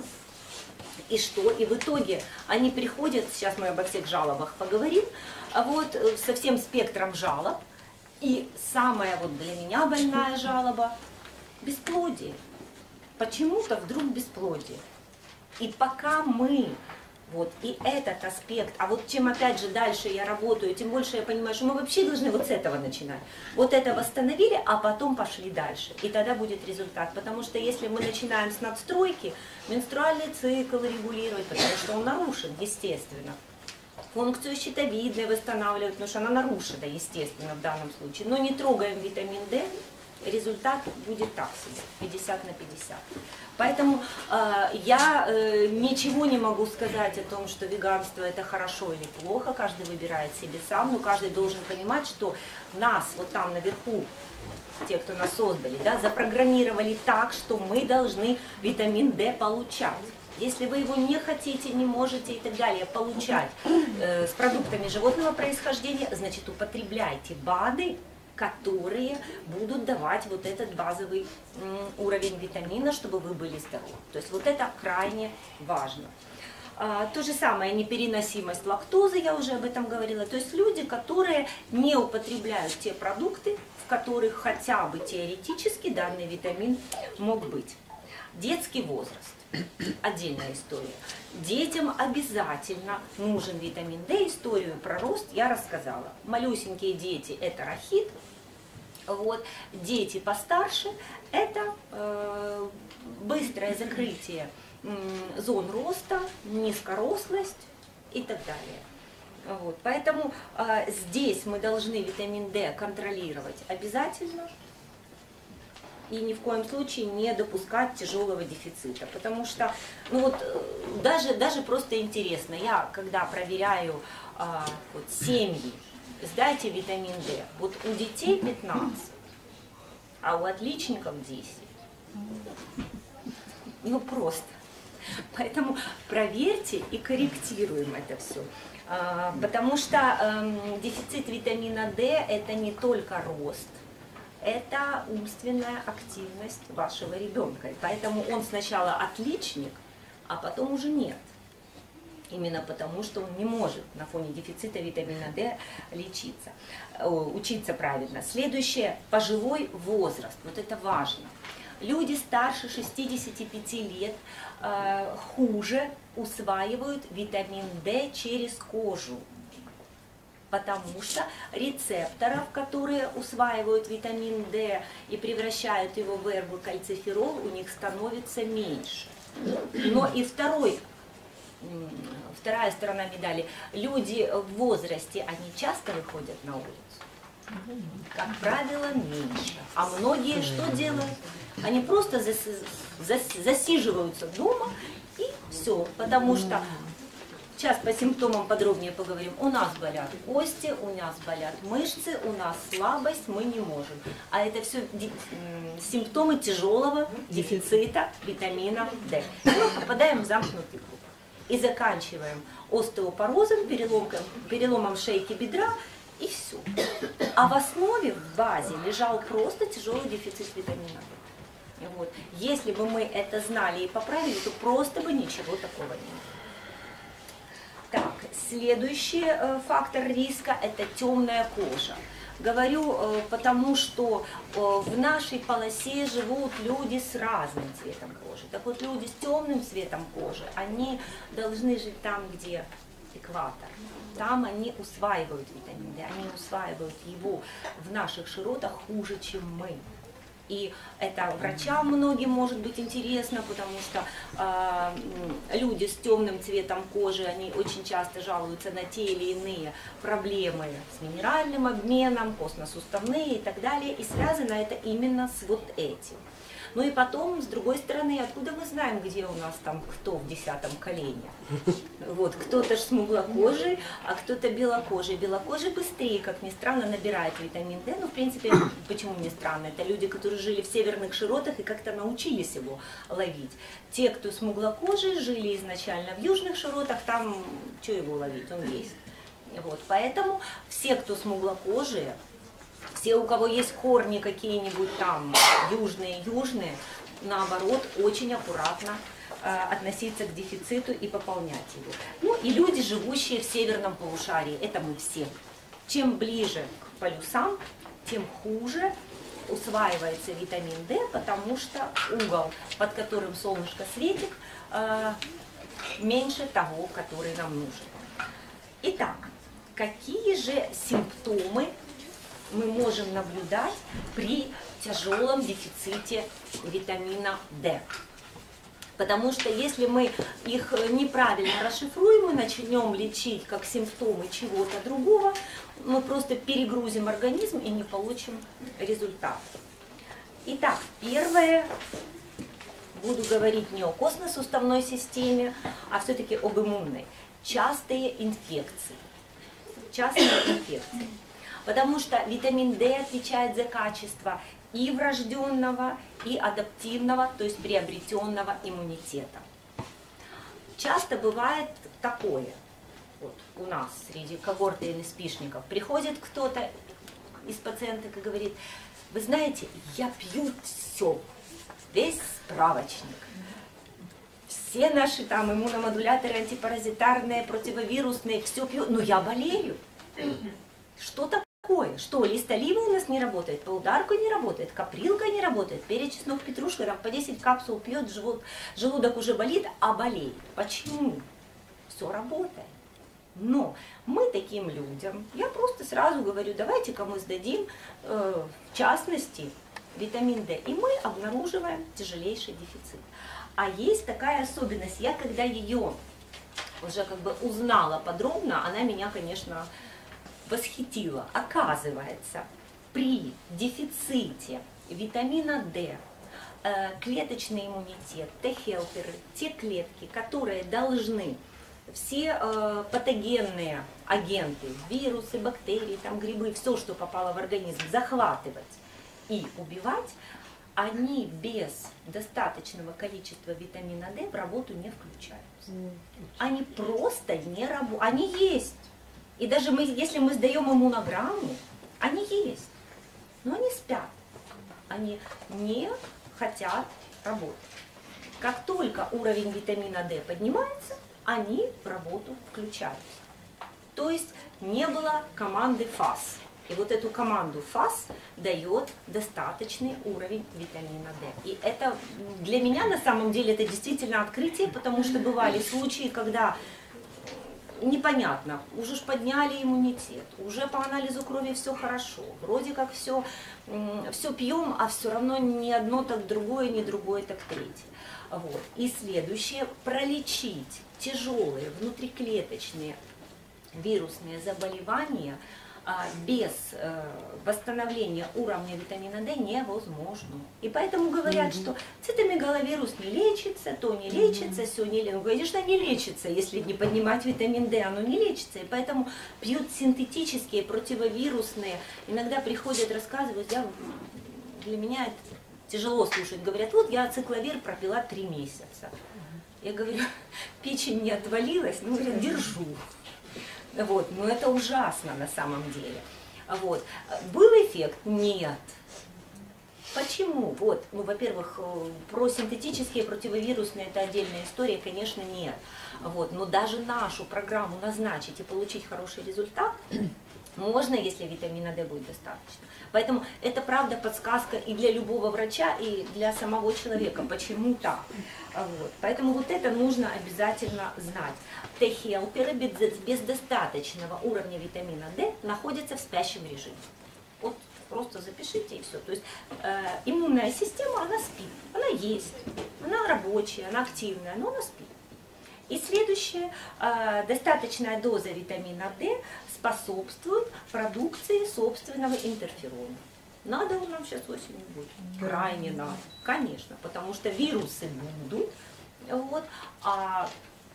И что? И в итоге они приходят, сейчас мы обо всех жалобах поговорим, а вот со всем спектром жалоб. И самая вот для меня больная жалоба – бесплодие. Почему-то вдруг бесплодие. И пока мы, вот, и этот аспект, а вот чем опять же дальше я работаю, тем больше я понимаю, что мы вообще должны вот с этого начинать. Вот это восстановили, а потом пошли дальше. И тогда будет результат. Потому что если мы начинаем с надстройки, менструальный цикл регулировать, потому что он нарушен, естественно. Функцию щитовидной восстанавливать, потому что она нарушена, естественно, в данном случае. Но не трогаем витамин D, результат будет так себе, пятьдесят на пятьдесят. Поэтому э, я э, ничего не могу сказать о том, что веганство это хорошо или плохо, каждый выбирает себе сам, но каждый должен понимать, что нас вот там наверху, те, кто нас создали, да, запрограммировали так, что мы должны витамин D получать. Если вы его не хотите, не можете и так далее получать э, с продуктами животного происхождения, значит употребляйте БАДы, которые будут давать вот этот базовый м, уровень витамина, чтобы вы были здоровы. То есть вот это крайне важно. А, то же самое непереносимость лактозы, я уже об этом говорила. То есть люди, которые не употребляют те продукты, в которых хотя бы теоретически данный витамин мог быть. Детский возраст. Отдельная история. Детям обязательно нужен витамин D. Историю про рост я рассказала. Малюсенькие дети – это рахит. Вот. Дети постарше – это э, быстрое закрытие э, зон роста, низкорослость и так далее. Вот. Поэтому э, здесь мы должны витамин D контролировать обязательно. И ни в коем случае не допускать тяжелого дефицита. Потому что, ну вот, даже, даже просто интересно, я когда проверяю а, вот, семьи, сдайте витамин D, вот у детей пятнадцать, а у отличников десять. Ну просто. Поэтому проверьте и корректируем это все. А, потому что а, дефицит витамина D это не только рост, это умственная активность вашего ребенка. Поэтому он сначала отличник, а потом уже нет. Именно потому, что он не может на фоне дефицита витамина D лечиться, учиться правильно. Следующее – пожилой возраст. Вот это важно. Люди старше шестидесяти пяти лет э, хуже усваивают витамин D через кожу. Потому что рецепторов, которые усваивают витамин D и превращают его в эргокальциферол, у них становится меньше. Но и второй, вторая сторона медали. Люди в возрасте, они часто выходят на улицу? Как правило, меньше. А многие что делают? Они просто зас, зас, засиживаются дома и все. Потому что... Сейчас по симптомам подробнее поговорим. У нас болят кости, у нас болят мышцы, у нас слабость, мы не можем. А это все симптомы тяжелого дефицита витамина D. И мы попадаем в замкнутый круг. и заканчиваем остеопорозом, переломком, переломом шейки бедра, и все. А в основе, в базе, лежал просто тяжелый дефицит витамина D. Вот. Если бы мы это знали и поправили, то просто бы ничего такого не было. Так, следующий э, фактор риска – это темная кожа. Говорю, э, потому что э, в нашей полосе живут люди с разным цветом кожи. Так вот, люди с темным цветом кожи, они должны жить там, где экватор. Там они усваивают витамин D, они усваивают его в наших широтах хуже, чем мы. И это врачам многим может быть интересно, потому что э, люди с темным цветом кожи, они очень часто жалуются на те или иные проблемы с минеральным обменом, костно-суставные и так далее. И связано это именно с вот этим. Ну и потом, с другой стороны, откуда мы знаем, где у нас там кто в десятом колене? Вот, кто-то ж смуглокожий, а кто-то белокожий. Белокожий быстрее, как ни странно, набирает витамин D. Ну, в принципе, почему не странно? Это люди, которые жили в северных широтах и как-то научились его ловить. Те, кто смуглокожие, жили изначально в южных широтах, там, что его ловить, он есть. Вот, поэтому все, кто смуглокожие, все, у кого есть корни какие-нибудь там южные-южные, наоборот, очень аккуратно э, относиться к дефициту и пополнять его. Ну и люди, живущие в северном полушарии, это мы все. Чем ближе к полюсам, тем хуже усваивается витамин D, потому что угол, под которым солнышко светит, э, меньше того, который нам нужен. Итак, какие же симптомы мы можем наблюдать при тяжелом дефиците витамина D? Потому что если мы их неправильно расшифруем и начнем лечить как симптомы чего-то другого, мы просто перегрузим организм и не получим результат. Итак, первое, буду говорить не о костно-суставной системе, а все-таки об иммунной. Частые инфекции. Частые инфекции. Потому что витамин D отвечает за качество и врожденного, и адаптивного, то есть приобретенного иммунитета. Часто бывает такое, вот у нас среди когорты эн эс пэ-шников, приходит кто-то из пациенток и говорит: вы знаете, я пью все, весь справочник. Все наши там иммуномодуляторы, антипаразитарные, противовирусные, все пью, но я болею. Что такое? Что, лист оливы у нас не работает, полударка не работает, каприлка не работает, перец, чеснок, петрушка, там по десять капсул пьет, живот, желудок уже болит, а болеет. Почему? Все работает. Но мы таким людям, я просто сразу говорю, давайте-ка мы сдадим, э, в частности, витамин D, и мы обнаруживаем тяжелейший дефицит. А есть такая особенность, я когда ее уже как бы узнала подробно, она меня, конечно, восхитила. Оказывается, при дефиците витамина D клеточный иммунитет, Т-хелперы, те клетки, которые должны все э, патогенные агенты, вирусы, бактерии, там, грибы, все, что попало в организм, захватывать и убивать, они без достаточного количества витамина D в работу не включаются. Они просто не работают. Они есть. И даже мы, если мы сдаем иммунограмму, они есть. Но они спят. Они не хотят работать. Как только уровень витамина D поднимается, они в работу включаются. То есть не было команды ФАС. И вот эту команду ФАС дает достаточный уровень витамина D. И это для меня на самом деле это действительно открытие, потому что бывали случаи, когда непонятно, уже ж подняли иммунитет, уже по анализу крови все хорошо, вроде как все, все пьем, а все равно ни одно так другое, ни другое так третье. Вот. И следующее, пролечить тяжелые внутриклеточные вирусные заболевания без восстановления уровня витамина D невозможно. И поэтому говорят, mm-hmm. что цитомегаловирус не лечится, то не лечится, mm-hmm. все не лечится. Ну, конечно, не лечится, если не поднимать витамин D, оно не лечится. И поэтому пьют синтетические, противовирусные. Иногда приходят, рассказывают, я, для меня это тяжело слушать. Говорят, вот я цикловир пропила три месяца. Я говорю, печень не отвалилась, ну я держу. Вот, но это ужасно на самом деле. Вот. Был эффект? Нет. Почему? Вот, ну, во-первых, про синтетические противовирусные это отдельная история, конечно, нет. Вот, но даже нашу программу назначить и получить хороший результат можно, если витамина D будет достаточно. Поэтому это, правда, подсказка и для любого врача, и для самого человека, почему так. Вот. Поэтому вот это нужно обязательно знать. Т-хелперы без, без достаточного уровня витамина D находятся в спящем режиме. Вот просто запишите и все. То есть э, иммунная система, она спит, она есть, она рабочая, она активная, но она спит. И следующее, э, достаточная доза витамина D способствует продукции собственного интерферона. Надо он нам сейчас осенью будет? Крайне надо, конечно, потому что вирусы будут, вот, а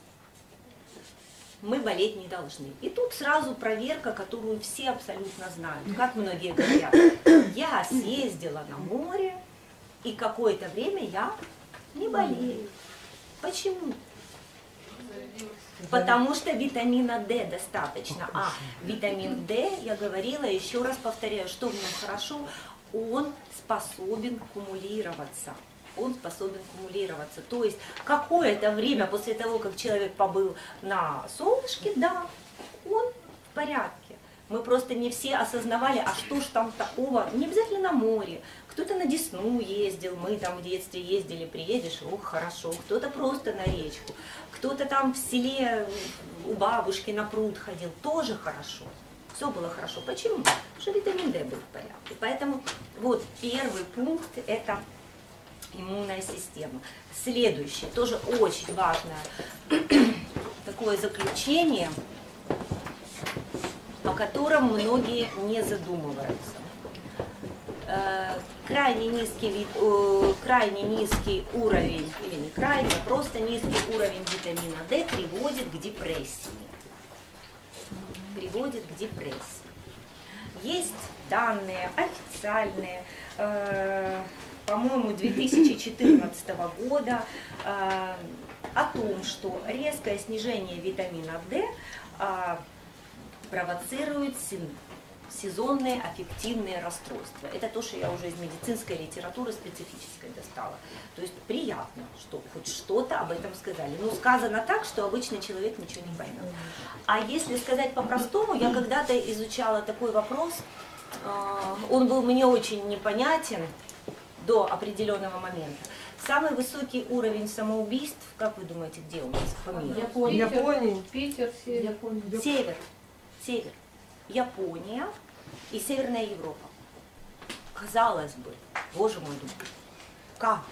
мы болеть не должны. И тут сразу проверка, которую все абсолютно знают. Как многие говорят, я съездила на море, и какое-то время я не болею. Почему? Потому что витамина D достаточно. А витамин D, я говорила, еще раз повторяю, что в нем хорошо, он способен кумулироваться. Он способен кумулироваться. То есть какое-то время после того, как человек побыл на солнышке, да, он в порядке. Мы просто не все осознавали, а что ж там такого, не обязательно на море. Кто-то на Десну ездил, мы там в детстве ездили, приедешь, ох, хорошо. Кто-то просто на речку, кто-то там в селе у бабушки на пруд ходил, тоже хорошо. Все было хорошо. Почему? Потому что витамин D был в порядке. Поэтому вот первый пункт – это иммунная система. Следующее, тоже очень важное такое заключение, о котором многие не задумываются. Крайне низкий, крайне низкий уровень, или не крайне, а просто низкий уровень витамина D приводит к депрессии. Приводит к депрессии. Есть данные официальные, э, по-моему, две тысячи четырнадцатого года э, о том, что резкое снижение витамина D э, провоцирует сезонные аффективные расстройства. Это то, что я уже из медицинской литературы специфической достала. То есть приятно, что хоть что-то об этом сказали. Но сказано так, что обычный человек ничего не поймет. А если сказать по-простому, я когда-то изучала такой вопрос, он был мне очень непонятен до определенного момента. Самый высокий уровень самоубийств, как вы думаете, где у нас по миру? Япония, Япония. Питер, север. Север. Север. Япония и Северная Европа. Казалось бы, боже мой, как?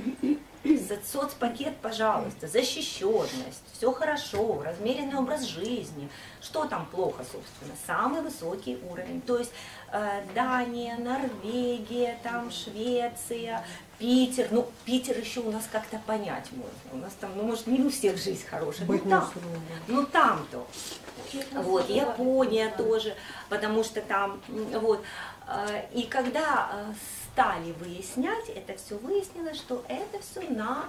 Соцпакет, пожалуйста, защищенность, все хорошо, размеренный образ жизни. Что там плохо, собственно? Самый высокий уровень. То есть э, Дания, Норвегия, там Швеция, Питер. Ну, Питер еще у нас как-то понять можно. У нас там, ну, может, не у всех жизнь хорошая. Ну, там, ну, там-то. Вот, Япония тоже, потому что там, вот. И когда стали выяснять, это все выяснилось, что это все на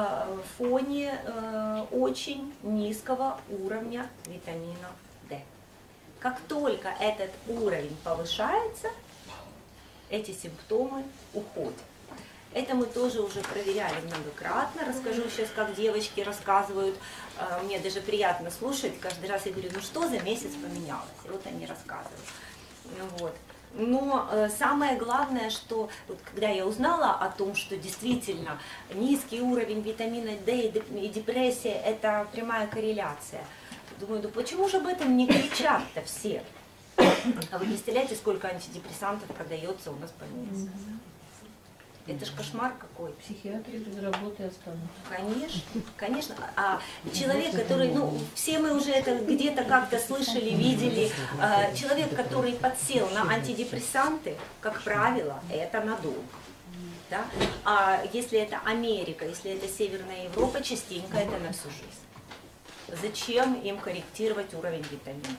фоне очень низкого уровня витамина D. Как только этот уровень повышается, эти симптомы уходят. Это мы тоже уже проверяли многократно. Расскажу сейчас, как девочки рассказывают. Мне даже приятно слушать. Каждый раз я говорю, ну что за месяц поменялось? И вот они рассказывают. Вот. Но э, самое главное, что вот, когда я узнала о том, что действительно низкий уровень витамина D и депрессия – это прямая корреляция, думаю, да почему же об этом не кричат-то все? А вы представляете, сколько антидепрессантов продается у нас по месяцу? Это ж кошмар какой. Психиатры без работы останутся. Конечно, конечно. А человек, который, ну, все мы уже это где-то как-то слышали, видели, а, человек, который подсел на антидепрессанты, как правило, это надолго. Да? А если это Америка, если это Северная Европа, частенько это на всю жизнь. Зачем им корректировать уровень витамина?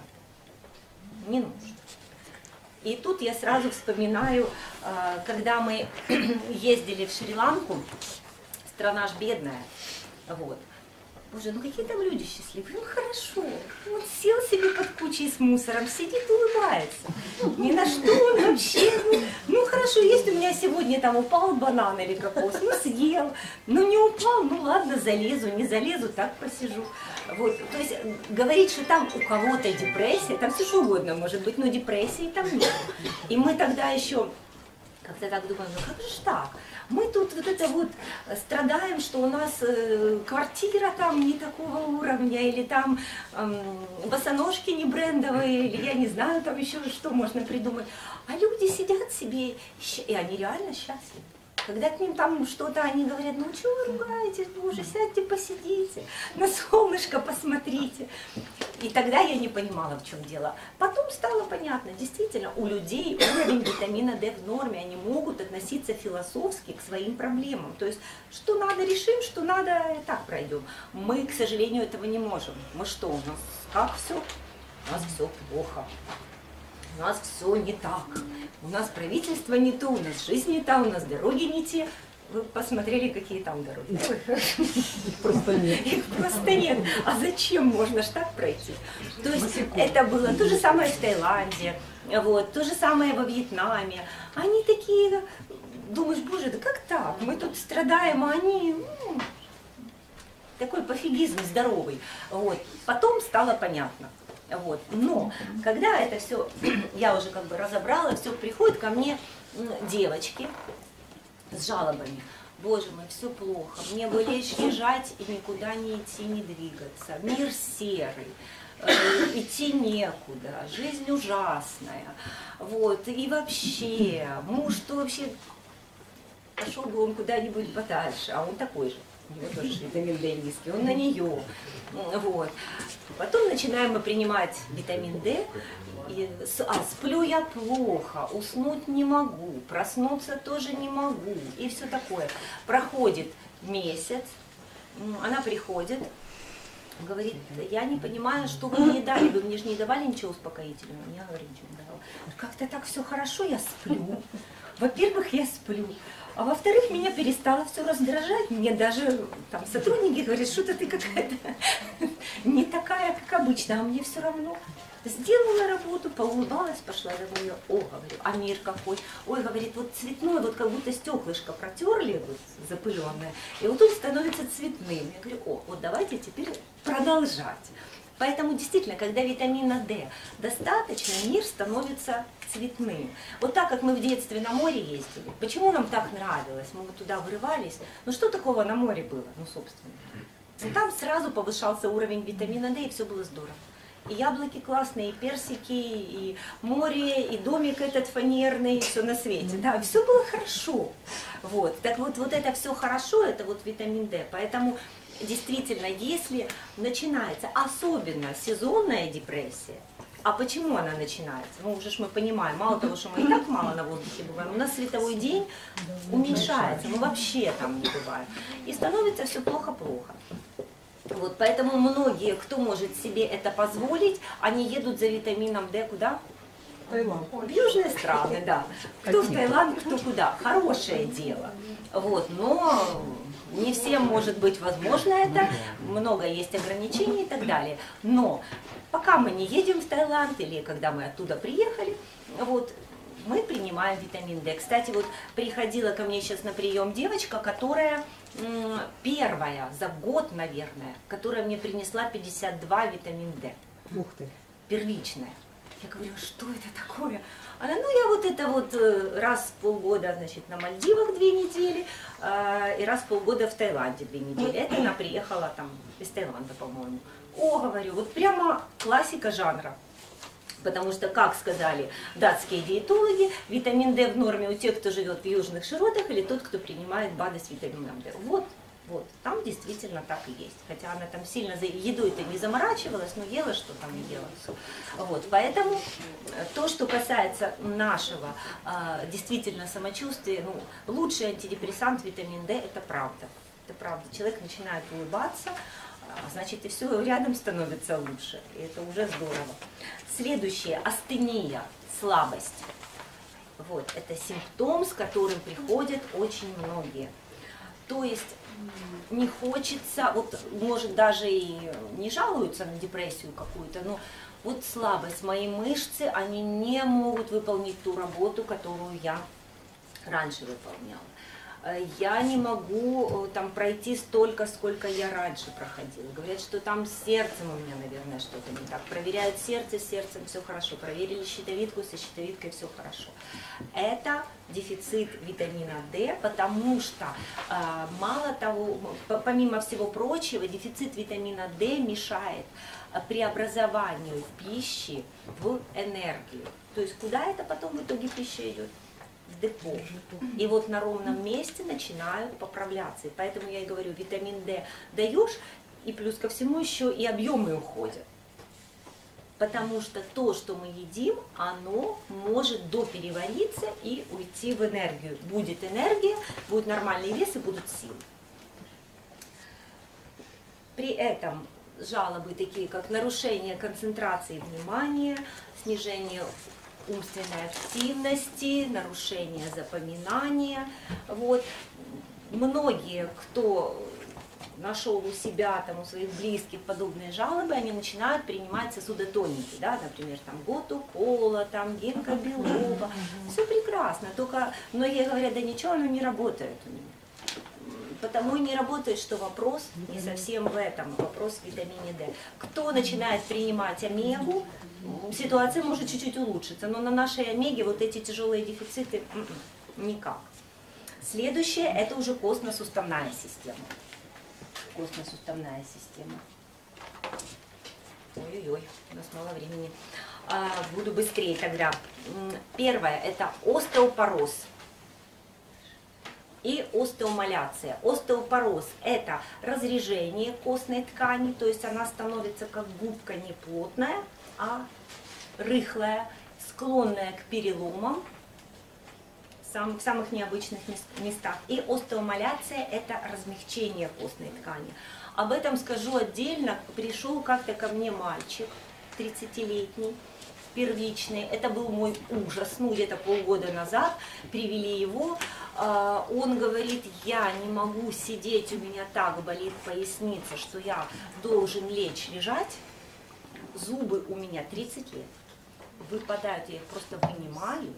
Не нужно. И тут я сразу вспоминаю, когда мы ездили в Шри-Ланку, страна ж бедная, вот, Боже, ну какие там люди счастливые, ну хорошо. Он сел себе под кучей с мусором, сидит, улыбается. Ни на что он вообще, ну, ну хорошо, есть у меня сегодня там упал банан или кокос, ну съел. Ну не упал, ну ладно, залезу, не залезу, так посижу. Вот, то есть говорить, что там у кого-то депрессия, там все что угодно может быть, но депрессии там нет. И мы тогда еще как-то так думаем, ну как же так? Мы тут вот это вот страдаем, что у нас э, квартира там не такого уровня, или там э, босоножки не брендовые, или я не знаю, там еще что можно придумать. А люди сидят себе, и они реально счастливы. Когда к ним там что-то, они говорят, ну чего вы ругаетесь, боже, сядьте, посидите, на солнышко посмотрите. И тогда я не понимала, в чем дело. Потом стало понятно, действительно, у людей уровень витамина D в норме, они могут относиться философски к своим проблемам. То есть, что надо решим, что надо, и так пройдем. Мы, к сожалению, этого не можем. Мы что, у нас как все? У нас все плохо. У нас все не так. У нас правительство не то, у нас жизнь не та, у нас дороги не те. Вы посмотрели, какие там дороги? Их просто нет. Их просто нет. А зачем можно ж так пройти? То есть это было то же самое в Таиланде, вот, то же самое во Вьетнаме. Они такие, думаешь, боже, да как так? Мы тут страдаем, а они... Ну, такой пофигизм здоровый. Вот. Потом стало понятно. Вот. Но когда это все, я уже как бы разобрала, все приходит ко мне девочки с жалобами. Боже мой, все плохо, мне бы лечь, лежать и никуда не идти, не двигаться. Мир серый, э, идти некуда, жизнь ужасная. Вот. И вообще, муж-то вообще пошел бы он куда-нибудь подальше, а он такой же. У него тоже витамин D низкий, он на нее. Вот. Потом начинаем мы принимать витамин D, и, а сплю я плохо, уснуть не могу, проснуться тоже не могу, и все такое. Проходит месяц, она приходит, говорит, я не понимаю, что вы мне дали, вы мне же не давали ничего успокоительного. Я говорю, ничего не давала. Как-то так все хорошо, я сплю. Во-первых, я сплю. А во-вторых, меня перестало все раздражать. Мне даже там сотрудники говорят, что-то ты какая-то не такая, как обычно, а мне все равно. Сделала работу, поулыбалась, пошла домой. О, говорю, а мир какой? Ой, говорит, вот цветной, вот как будто стеклышко протерли, вот запыленное, и вот он становится цветным. Я говорю, о, вот давайте теперь продолжать. Поэтому действительно, когда витамина D достаточно, мир становится цветным. Вот так, как мы в детстве на море ездили, почему нам так нравилось? Мы вот туда вырывались. Ну что такого на море было? Ну, собственно. И там сразу повышался уровень витамина D, и все было здорово. И яблоки классные, и персики, и море, и домик этот фанерный, и все на свете. Да, все было хорошо. Вот. Так вот, вот это все хорошо, это вот витамин D. Поэтому действительно, если начинается особенно сезонная депрессия, а почему она начинается? Ну, уже ж мы понимаем, мало того, что мы и так мало на воздухе бываем, у нас световой день уменьшается, мы вообще там не бываем. И становится все плохо-плохо. Вот, поэтому многие, кто может себе это позволить, они едут за витамином D куда? Таиланд. В южные страны, да. Кто в Таиланд, кто куда. Хорошее дело. Вот, но не всем может быть возможно это, много есть ограничений и так далее. Но пока мы не едем в Таиланд или когда мы оттуда приехали, вот, мы принимаем витамин D. Кстати, вот приходила ко мне сейчас на прием девочка, которая м, первая за год, наверное, которая мне принесла пятьдесят два витамин D. Ух ты. Первичная. Я говорю, что это такое? Она, ну я вот это вот э, раз в полгода, значит, на Мальдивах две недели, э, и раз в полгода в Таиланде две недели. Это она приехала там из Таиланда, по-моему. О, говорю, вот прямо классика жанра. Потому что, как сказали датские диетологи, витамин D в норме у тех, кто живет в южных широтах, или тот, кто принимает БАДы с витамином D. Вот, вот, там действительно так и есть. Хотя она там сильно за едой-то не заморачивалась, но ела, что там и ела. Вот, поэтому то, что касается нашего действительно самочувствия, ну, лучший антидепрессант витамин D, это правда. Это правда. Человек начинает улыбаться, значит, и все рядом становится лучше. И это уже здорово. Следующее – астения, слабость. Вот, это симптом, с которым приходят очень многие. То есть не хочется, вот может даже и не жалуются на депрессию какую-то, но вот слабость, мои мышцы, они не могут выполнить ту работу, которую я раньше выполняла. Я не могу там пройти столько, сколько я раньше проходила. Говорят, что там с сердцем у меня, наверное, что-то не так. Проверяют сердце, с сердцем все хорошо. Проверили щитовидку, со щитовидкой все хорошо. Это дефицит витамина D, потому что, мало того, помимо всего прочего, дефицит витамина D мешает преобразованию пищи в энергию. То есть куда это потом в итоге пища идет? В депо. И вот на ровном месте начинают поправляться. И поэтому я и говорю, витамин D даешь, и плюс ко всему еще и объемы уходят. Потому что то, что мы едим, оно может доперевариться и уйти в энергию. Будет энергия, будет нормальный вес и будут силы. При этом жалобы такие, как нарушение концентрации внимания, снижение умственной активности, нарушение запоминания. Вот. Многие, кто нашел у себя, там, у своих близких подобные жалобы, они начинают принимать сосудотоники, да, например, там, готукола, там, гинка белова. Все прекрасно, только многие говорят, да ничего, оно не работает у меня. Потому и не работает, что вопрос не совсем в этом, вопрос в витамине D. Кто начинает принимать омегу, ситуация может чуть-чуть улучшиться, но на нашей омеге вот эти тяжелые дефициты никак. Следующее – это уже костно-суставная система. Костно-суставная система. Ой-ой-ой, у нас мало времени. А, буду быстрее тогда. Первое – это остеопороз и остеомаляция. Остеопороз – это разрежение костной ткани, то есть она становится как губка не плотная, а рыхлая, склонная к переломам в самых необычных местах. И остеомаляция – это размягчение костной ткани. Об этом скажу отдельно. Пришел как-то ко мне мальчик тридцатилетний, первичный. Это был мой ужас. Ну, где-то полгода назад привели его. Он говорит, я не могу сидеть, у меня так болит поясница, что я должен лечь, лежать. Зубы у меня тридцать лет. Выпадают, я их просто вынимаю.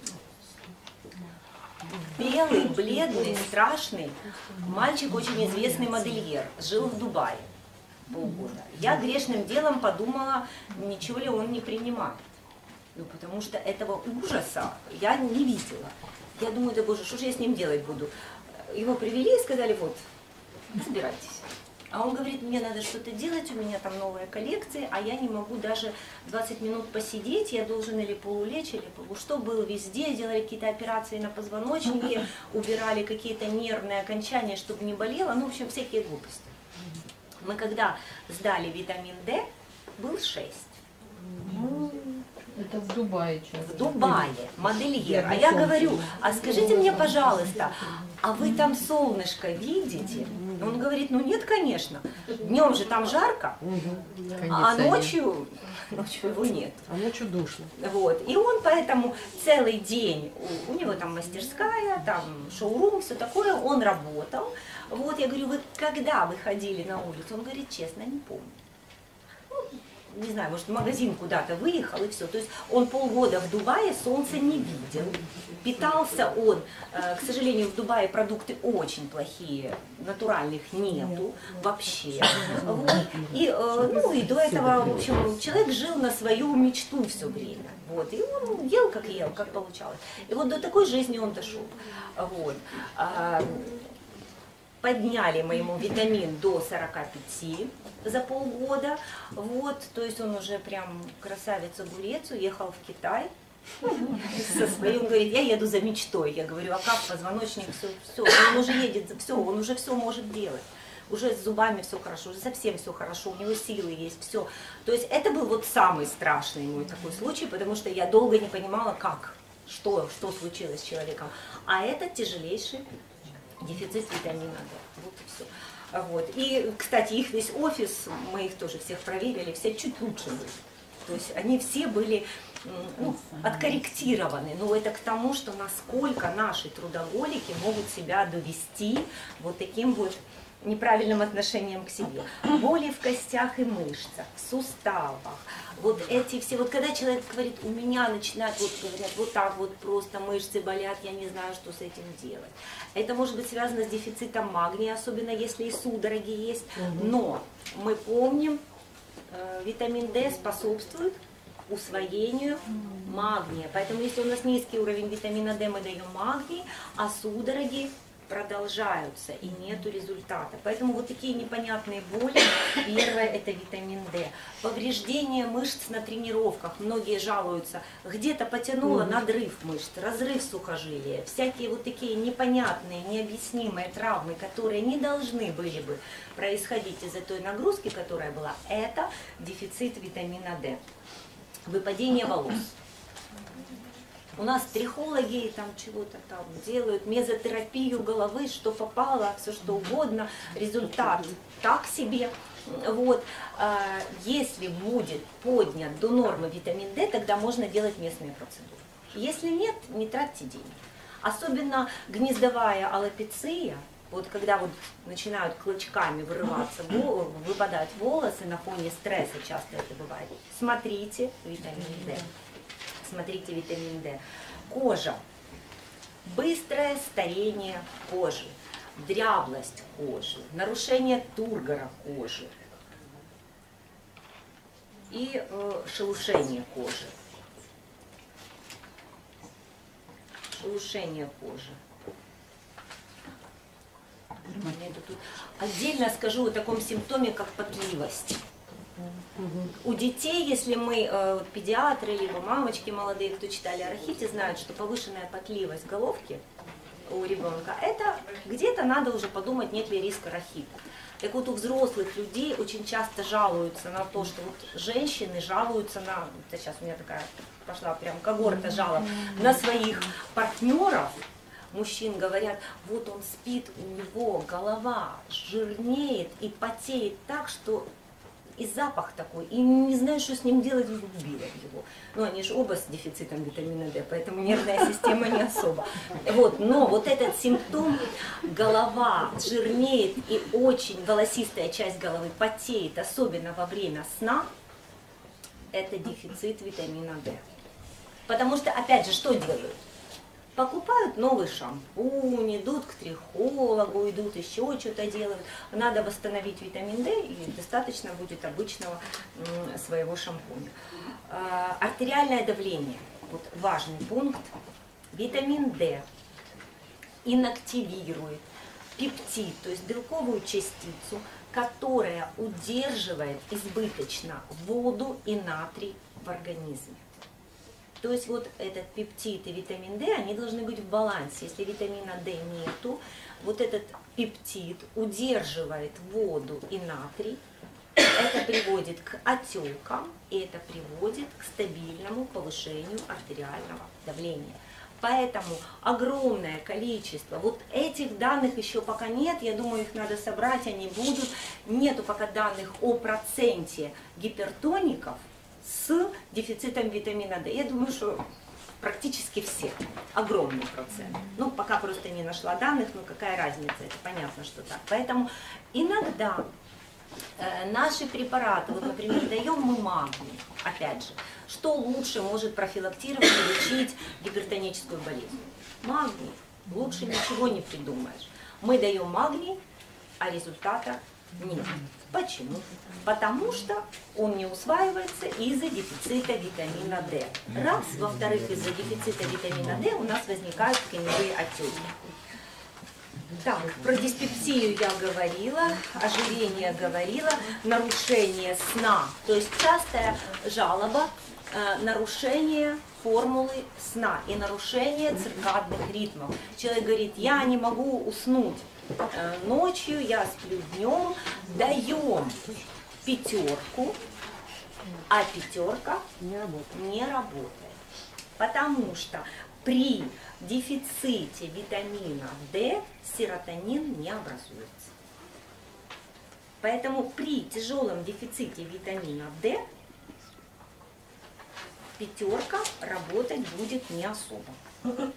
Белый, бледный, страшный. Мальчик очень известный модельер. Жил в Дубае полгода. Я грешным делом подумала, ничего ли он не принимает. Ну, потому что этого ужаса я не видела. Я думаю, да боже, что же я с ним делать буду? Его привели и сказали, вот, разбирайтесь. А он говорит, мне надо что-то делать, у меня там новая коллекция, а я не могу даже двадцать минут посидеть, я должен или полулечь, или полу... Что был везде, делали какие-то операции на позвоночнике, убирали какие-то нервные окончания, чтобы не болело, ну, в общем, всякие глупости. Мы когда сдали витамин D, был шесть. Это в Дубае что? В Дубае, модельер. А я говорю, а скажите мне, пожалуйста, а вы там солнышко видите? Он говорит, ну нет, конечно. Днем же там жарко, а ночью, ночью его нет. А ночью душно. Вот. И он поэтому целый день, у, у него там мастерская, там шоурум, все такое, он работал. Вот, я говорю, вы когда выходили на улицу? Он говорит, честно, не помню. Не знаю, может, в магазин куда-то выехал и все. То есть он полгода в Дубае солнца не видел. Питался он, э, к сожалению, в Дубае продукты очень плохие, натуральных нету вообще. Вот. И, э, ну, и до этого, в общем, человек жил на свою мечту все время. Вот. И он ел, как ел, как получалось. И вот до такой жизни он дошел. Вот. Подняли мы ему витамин до сорока пяти за полгода. Вот, то есть он уже прям красавец-огурец, уехал в Китай. Со своим, говорит, я еду за мечтой. Я говорю, а как позвоночник, все, все, он уже едет, все, он уже все может делать. Уже с зубами все хорошо, уже совсем все хорошо, у него силы есть, все. То есть это был вот самый страшный мой такой случай, потому что я долго не понимала, как, что, что случилось с человеком. А это тяжелейший дефицит витамина D. Вот и все. Вот. И, кстати, их весь офис, мы их тоже всех проверили, все чуть лучше были. То есть они все были ну, откорректированы. Но это к тому, что насколько наши трудоголики могут себя довести вот таким вот неправильным отношением к себе. Боли в костях и мышцах, в суставах. Вот эти все, вот когда человек говорит, у меня начинают, вот говорят, вот так вот просто мышцы болят, я не знаю, что с этим делать. Это может быть связано с дефицитом магния, особенно если и судороги есть. Но мы помним, э, витамин D способствует усвоению магния. Поэтому если у нас низкий уровень витамина D, мы даем магний, а судороги продолжаются и нету результата. Поэтому вот такие непонятные боли. Первое — это витамин D. Повреждение мышц на тренировках. Многие жалуются, где-то потянуло, надрыв мышц, разрыв сухожилия. Всякие вот такие непонятные, необъяснимые травмы, которые не должны были бы происходить из-за той нагрузки, которая была. Это дефицит витамина D. Выпадение волос. У нас трихологи там чего-то там делают, мезотерапию головы, что попало, все что угодно, результат так себе. Вот. Если будет поднят до нормы витамин D, тогда можно делать местные процедуры. Если нет, не тратьте деньги. Особенно гнездовая аллопеция, вот когда вот начинают клочками вырываться, выпадать волосы на фоне стресса, часто это бывает. Смотрите витамин D. Смотрите витамин D. Кожа. Быстрое старение кожи, дряблость кожи, нарушение тургора кожи и э, шелушение кожи. Шелушение кожи. Отдельно скажу о таком симптоме, как потливость. У детей, если мы, э, педиатры, либо мамочки молодые, кто читали о рахите, знают, что повышенная потливость головки у ребенка, это где-то надо уже подумать, нет ли риска рахита. Так вот, у взрослых людей очень часто жалуются на то, что вот женщины жалуются на, сейчас у меня такая пошла прям когорта жалоб, на своих партнеров. Мужчин говорят, вот он спит, у него голова жирнеет и потеет так, что и запах такой, и не знаю, что с ним делать, убила его. Ну, они же оба с дефицитом витамина D, поэтому нервная система не особо. Вот, но вот этот симптом, голова жирнеет и очень волосистая часть головы потеет, особенно во время сна, это дефицит витамина D. Потому что, опять же, что делают? Покупают новый шампунь, идут к трихологу, идут еще что-то делают. Надо восстановить витамин D, и достаточно будет обычного своего шампуня. Артериальное давление. Вот важный пункт. Витамин D инактивирует пептид, то есть белковую частицу, которая удерживает избыточно воду и натрий в организме. То есть вот этот пептид и витамин D, они должны быть в балансе. Если витамина D нету, вот этот пептид удерживает воду и натрий. Это приводит к отекам, и это приводит к стабильному повышению артериального давления. Поэтому огромное количество, вот этих данных еще пока нет, я думаю, их надо собрать, они будут. Нету пока данных о проценте гипертоников с дефицитом витамина D. Я думаю, что практически все, огромный процент. Ну, пока просто не нашла данных, но какая разница, это понятно, что так. Поэтому иногда э, наши препараты, вот, например, даем мы магний, опять же, что лучше может профилактировать и лечить гипертоническую болезнь? Магний. Лучше ничего не придумаешь. Мы даем магний, а результата нет. Почему? Потому что он не усваивается из-за дефицита витамина D. Раз. Во-вторых, из-за дефицита витамина D у нас возникают тканевые отеки. Так, про диспепсию я говорила, ожирение говорила, нарушение сна. То есть частая жалоба, э, нарушение формулы сна и нарушение циркадных ритмов. Человек говорит, я не могу уснуть ночью, я сплю днем, даем пятерку, а пятерка Не работает. не работает. Потому что при дефиците витамина D серотонин не образуется. Поэтому при тяжелом дефиците витамина D пятерка работать будет не особо.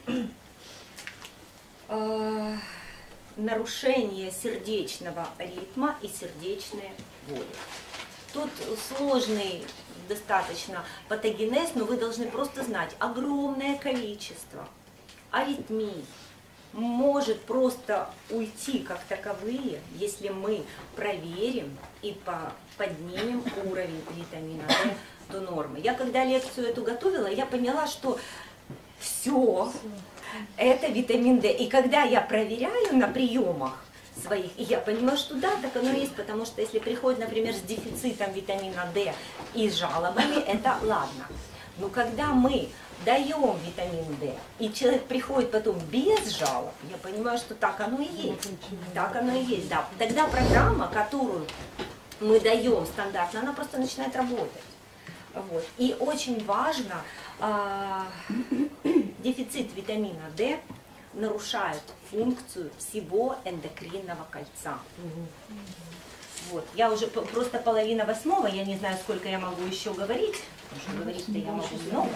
Э, нарушение сердечного ритма и сердечные боли. Тут сложный достаточно патогенез, но вы должны просто знать, огромное количество аритмий может просто уйти как таковые, если мы проверим и по, поднимем уровень витамина D до нормы. Я когда лекцию эту готовила, я поняла, что все это витамин D. И когда я проверяю на приемах своих, и я понимаю, что да, так оно есть, потому что если приходит, например, с дефицитом витамина D и с жалобами, это ладно. Но когда мы даем витамин D, и человек приходит потом без жалоб, я понимаю, что так оно и есть. Так оно и есть, да. Тогда программа, которую мы даем стандартно, она просто начинает работать. Вот. И очень важно, э, дефицит витамина D нарушает функцию всего эндокринного кольца. Вот. Я уже просто половина восьмого, я не знаю, сколько я могу еще говорить, потому что говорить-то я могу много.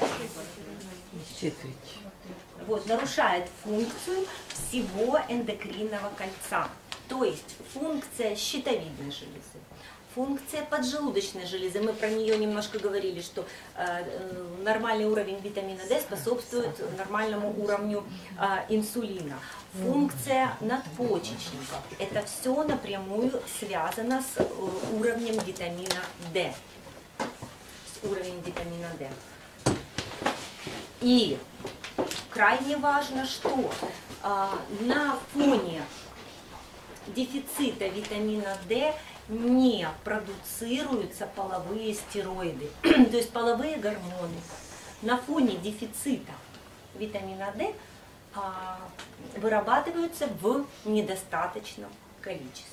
Вот, нарушает функцию всего эндокринного кольца, то есть функция щитовидной железы, функция поджелудочной железы. Мы про нее немножко говорили, что э, нормальный уровень витамина D способствует нормальному уровню э, инсулина. Функция надпочечников. Это все напрямую связано с э, уровнем витамина D. С уровнем витамина D. И крайне важно, что э, на фоне дефицита витамина D не продуцируются половые стероиды, то есть половые гормоны. На фоне дефицита витамина D а, вырабатываются в недостаточном количестве.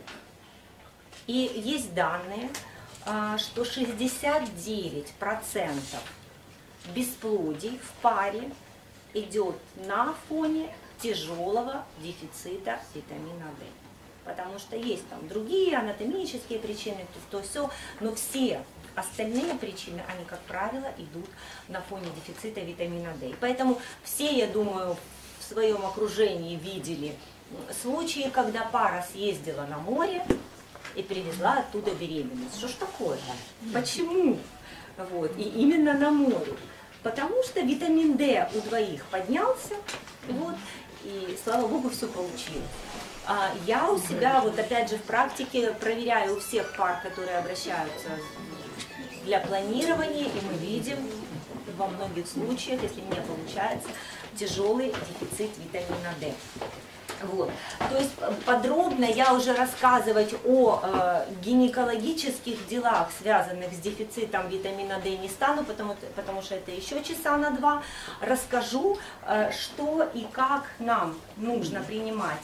И есть данные, а, что шестьдесят девять процентов бесплодий в паре идет на фоне тяжелого дефицита витамина D. Потому что есть там другие анатомические причины, то, то все, но все остальные причины, они, как правило, идут на фоне дефицита витамина D. И поэтому все, я думаю, в своем окружении видели случаи, когда пара съездила на море и привезла оттуда беременность. Что ж такое? Почему? Вот. И именно на море. Потому что витамин D у двоих поднялся, вот, и, слава богу, все получилось. Я у себя, вот опять же в практике, проверяю у всех пар, которые обращаются для планирования, и мы видим во многих случаях, если не получается, тяжелый дефицит витамина D. Вот. То есть подробно я уже рассказывать о э, гинекологических делах, связанных с дефицитом витамина D, не стану, потому, потому что это еще часа на два. Расскажу, э, что и как нам нужно принимать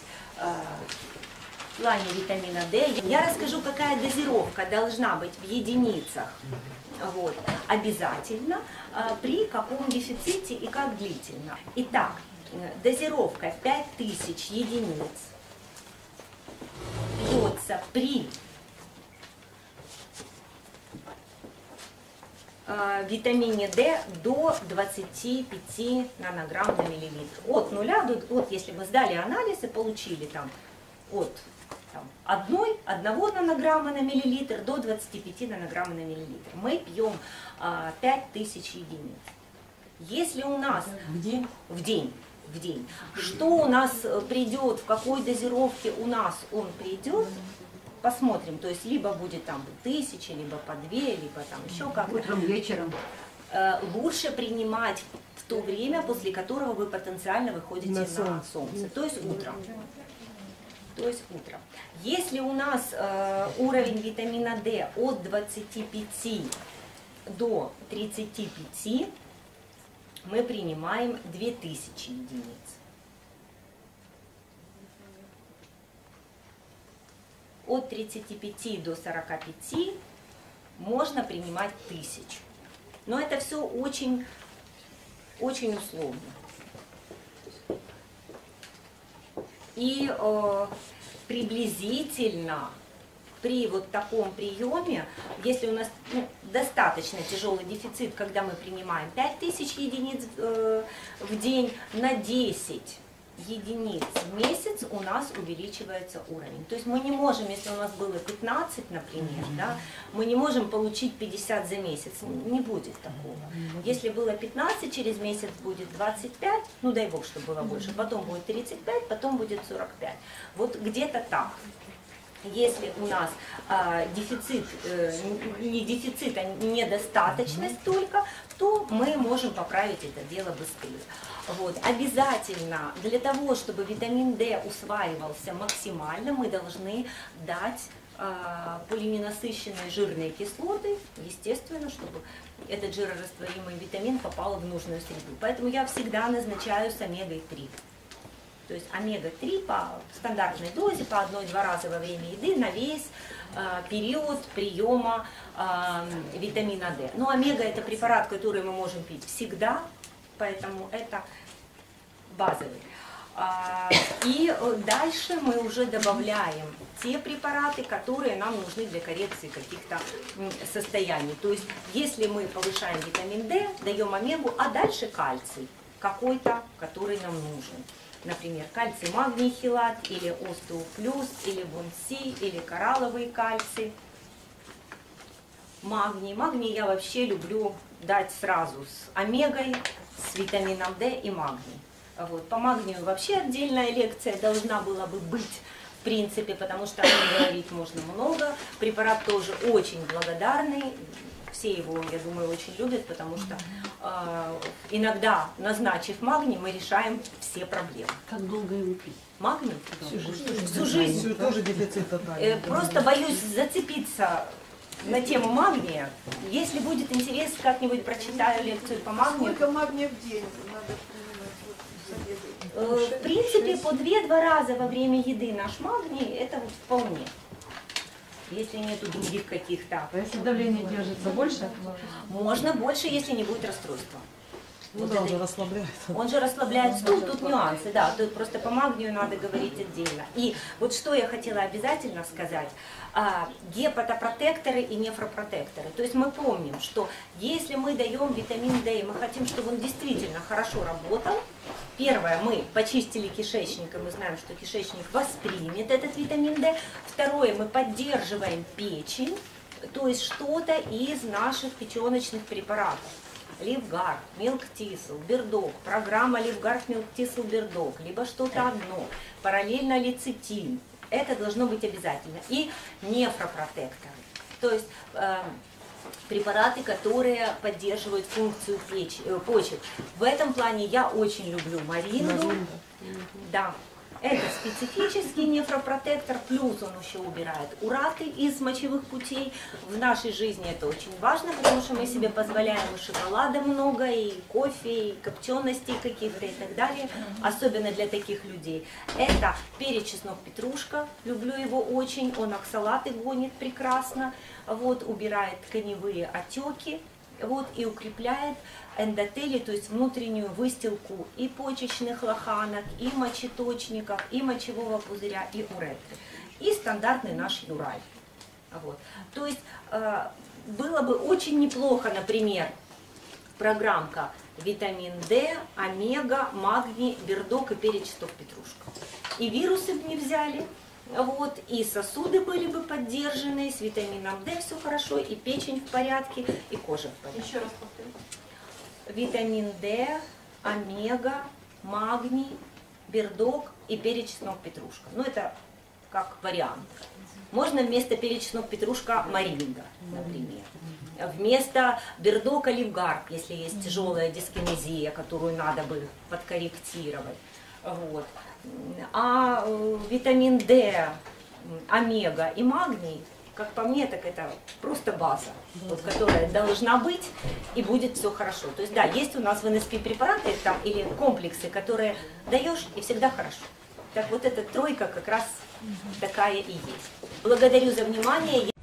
в плане витамина D. Я расскажу, какая дозировка должна быть в единицах, вот, обязательно, при каком дефиците и как длительно. Итак, дозировка пять тысяч единиц пьется при витамине D до двадцати пяти нанограмм на миллилитр. От нуля до, вот если мы сдали анализ и получили там от там, одной, одного нанограмма на миллилитр до двадцати пяти нанограмм на миллилитр. Мы пьем а, пять тысяч единиц. Если у нас в день, в день, в день, что у нас придет, в какой дозировке у нас он придет, посмотрим, то есть либо будет там тысяча, либо по две, либо там еще как-то. Утром, вечером. Лучше принимать в то время, после которого вы потенциально выходите на, на солнце. солнце, то есть утром. То есть утром. Если у нас э, уровень витамина D от двадцати пяти до тридцати пяти, мы принимаем две тысячи единиц. От тридцати пяти до сорока пяти можно принимать тысячу. Но это все очень, очень условно. И э, приблизительно при вот таком приеме, если у нас, ну, достаточно тяжелый дефицит, когда мы принимаем пять тысяч единиц э, в день, на десять единиц в месяц у нас увеличивается уровень. То есть мы не можем, если у нас было пятнадцать, например, да, мы не можем получить пятьдесят за месяц, не будет такого. Если было пятнадцать, через месяц будет двадцать пять, ну дай бог, чтобы было больше, потом будет тридцать пять, потом будет сорок пять. Вот где-то так. Если у нас э, дефицит, э, не дефицит, а недостаточность только, то мы можем поправить это дело быстрее. Вот. Обязательно для того, чтобы витамин D усваивался максимально, мы должны дать э, полиненасыщенные жирные кислоты, естественно, чтобы этот жирорастворимый витамин попал в нужную среду. Поэтому я всегда назначаю с омегой три. То есть омега три по стандартной дозе, по одной-два раза во время еды на весь э, период приема э, витамина D. Но омега это препарат, который мы можем пить всегда, поэтому это базовый. А, и дальше мы уже добавляем те препараты, которые нам нужны для коррекции каких-то состояний. То есть если мы повышаем витамин D, даем омегу, а дальше кальций какой-то, который нам нужен. Например, кальций-магний хелат, или остеоплюс, или бонси, или коралловый кальций. Магний. Магний я вообще люблю дать сразу с омегой, с витамином D и магний. Вот. По магнию вообще отдельная лекция должна была бы быть, в принципе, потому что о нем говорить можно много. Препарат тоже очень благодарный. Все его, я думаю, очень любят, потому что э, иногда, назначив магний, мы решаем все проблемы. Как долго его пить? Магний? Всю жизнь. Всю жизнь. Всю тоже дефицит тотальный. Э, просто боюсь зацепиться на тему магния. Если будет интерес, как-нибудь прочитаю лекцию по магнию. Сколько магния в день надо принимать? Вот, Э, в принципе, по два раза во время еды наш магний, это вот вполне. Если нету других каких-то. А если давление держится больше? Можно больше, если не будет расстройства. Ну Вот да, он это- же расслабляет. Он же расслабляет стул, тут нюансы, да, тут просто по магнию надо говорить отдельно. И вот что я хотела обязательно сказать, а, гепатопротекторы и нефропротекторы. То есть мы помним, что если мы даем витамин D, и мы хотим, чтобы он действительно хорошо работал, первое, мы почистили кишечник, и мы знаем, что кишечник воспримет этот витамин D. Второе, мы поддерживаем печень, то есть что-то из наших печеночных препаратов. Ливгард, Милк-Тисл, Бердок, программа Ливгард, Милк-Тисл, Бердок, либо что-то одно, параллельно лецитин. Это должно быть обязательно. И нефропротекторы, то есть э, препараты, которые поддерживают функцию печь, э, почек. В этом плане я очень люблю Маринду. Да. Это специфический нефропротектор, плюс он еще убирает ураты из мочевых путей. В нашей жизни это очень важно, потому что мы себе позволяем и шоколада много, и кофе, и копченостей каких-то и так далее, особенно для таких людей. Это перец, чеснок, петрушка, люблю его очень, он оксалаты гонит прекрасно, вот, убирает тканевые отеки. Вот, и укрепляет эндотелий, то есть внутреннюю выстилку и почечных лоханок, и мочеточников, и мочевого пузыря, и уретры. И стандартный наш юрай. Вот. То есть э, было бы очень неплохо, например, программка витамин D, омега, магний, бердок и перец, чеснок, петрушка. И вирусы бы не взяли. Вот, и сосуды были бы поддержаны, с витамином D все хорошо, и печень в порядке, и кожа в порядке. Еще раз повторю. Витамин D, омега, магний, бердок и перец, чеснок, петрушка. Ну, это как вариант. Можно вместо перец, чеснок, петрушка маринга, например. Вместо бердока ливгард, если есть тяжелая дискинезия, которую надо бы подкорректировать. Вот. А э, витамин D, омега и магний, как по мне, так это просто база, вот, которая должна быть, и будет все хорошо. То есть да, есть у нас в эн эс пи препараты там, или комплексы, которые даешь, и всегда хорошо. Так вот эта тройка как раз такая и есть. Благодарю за внимание.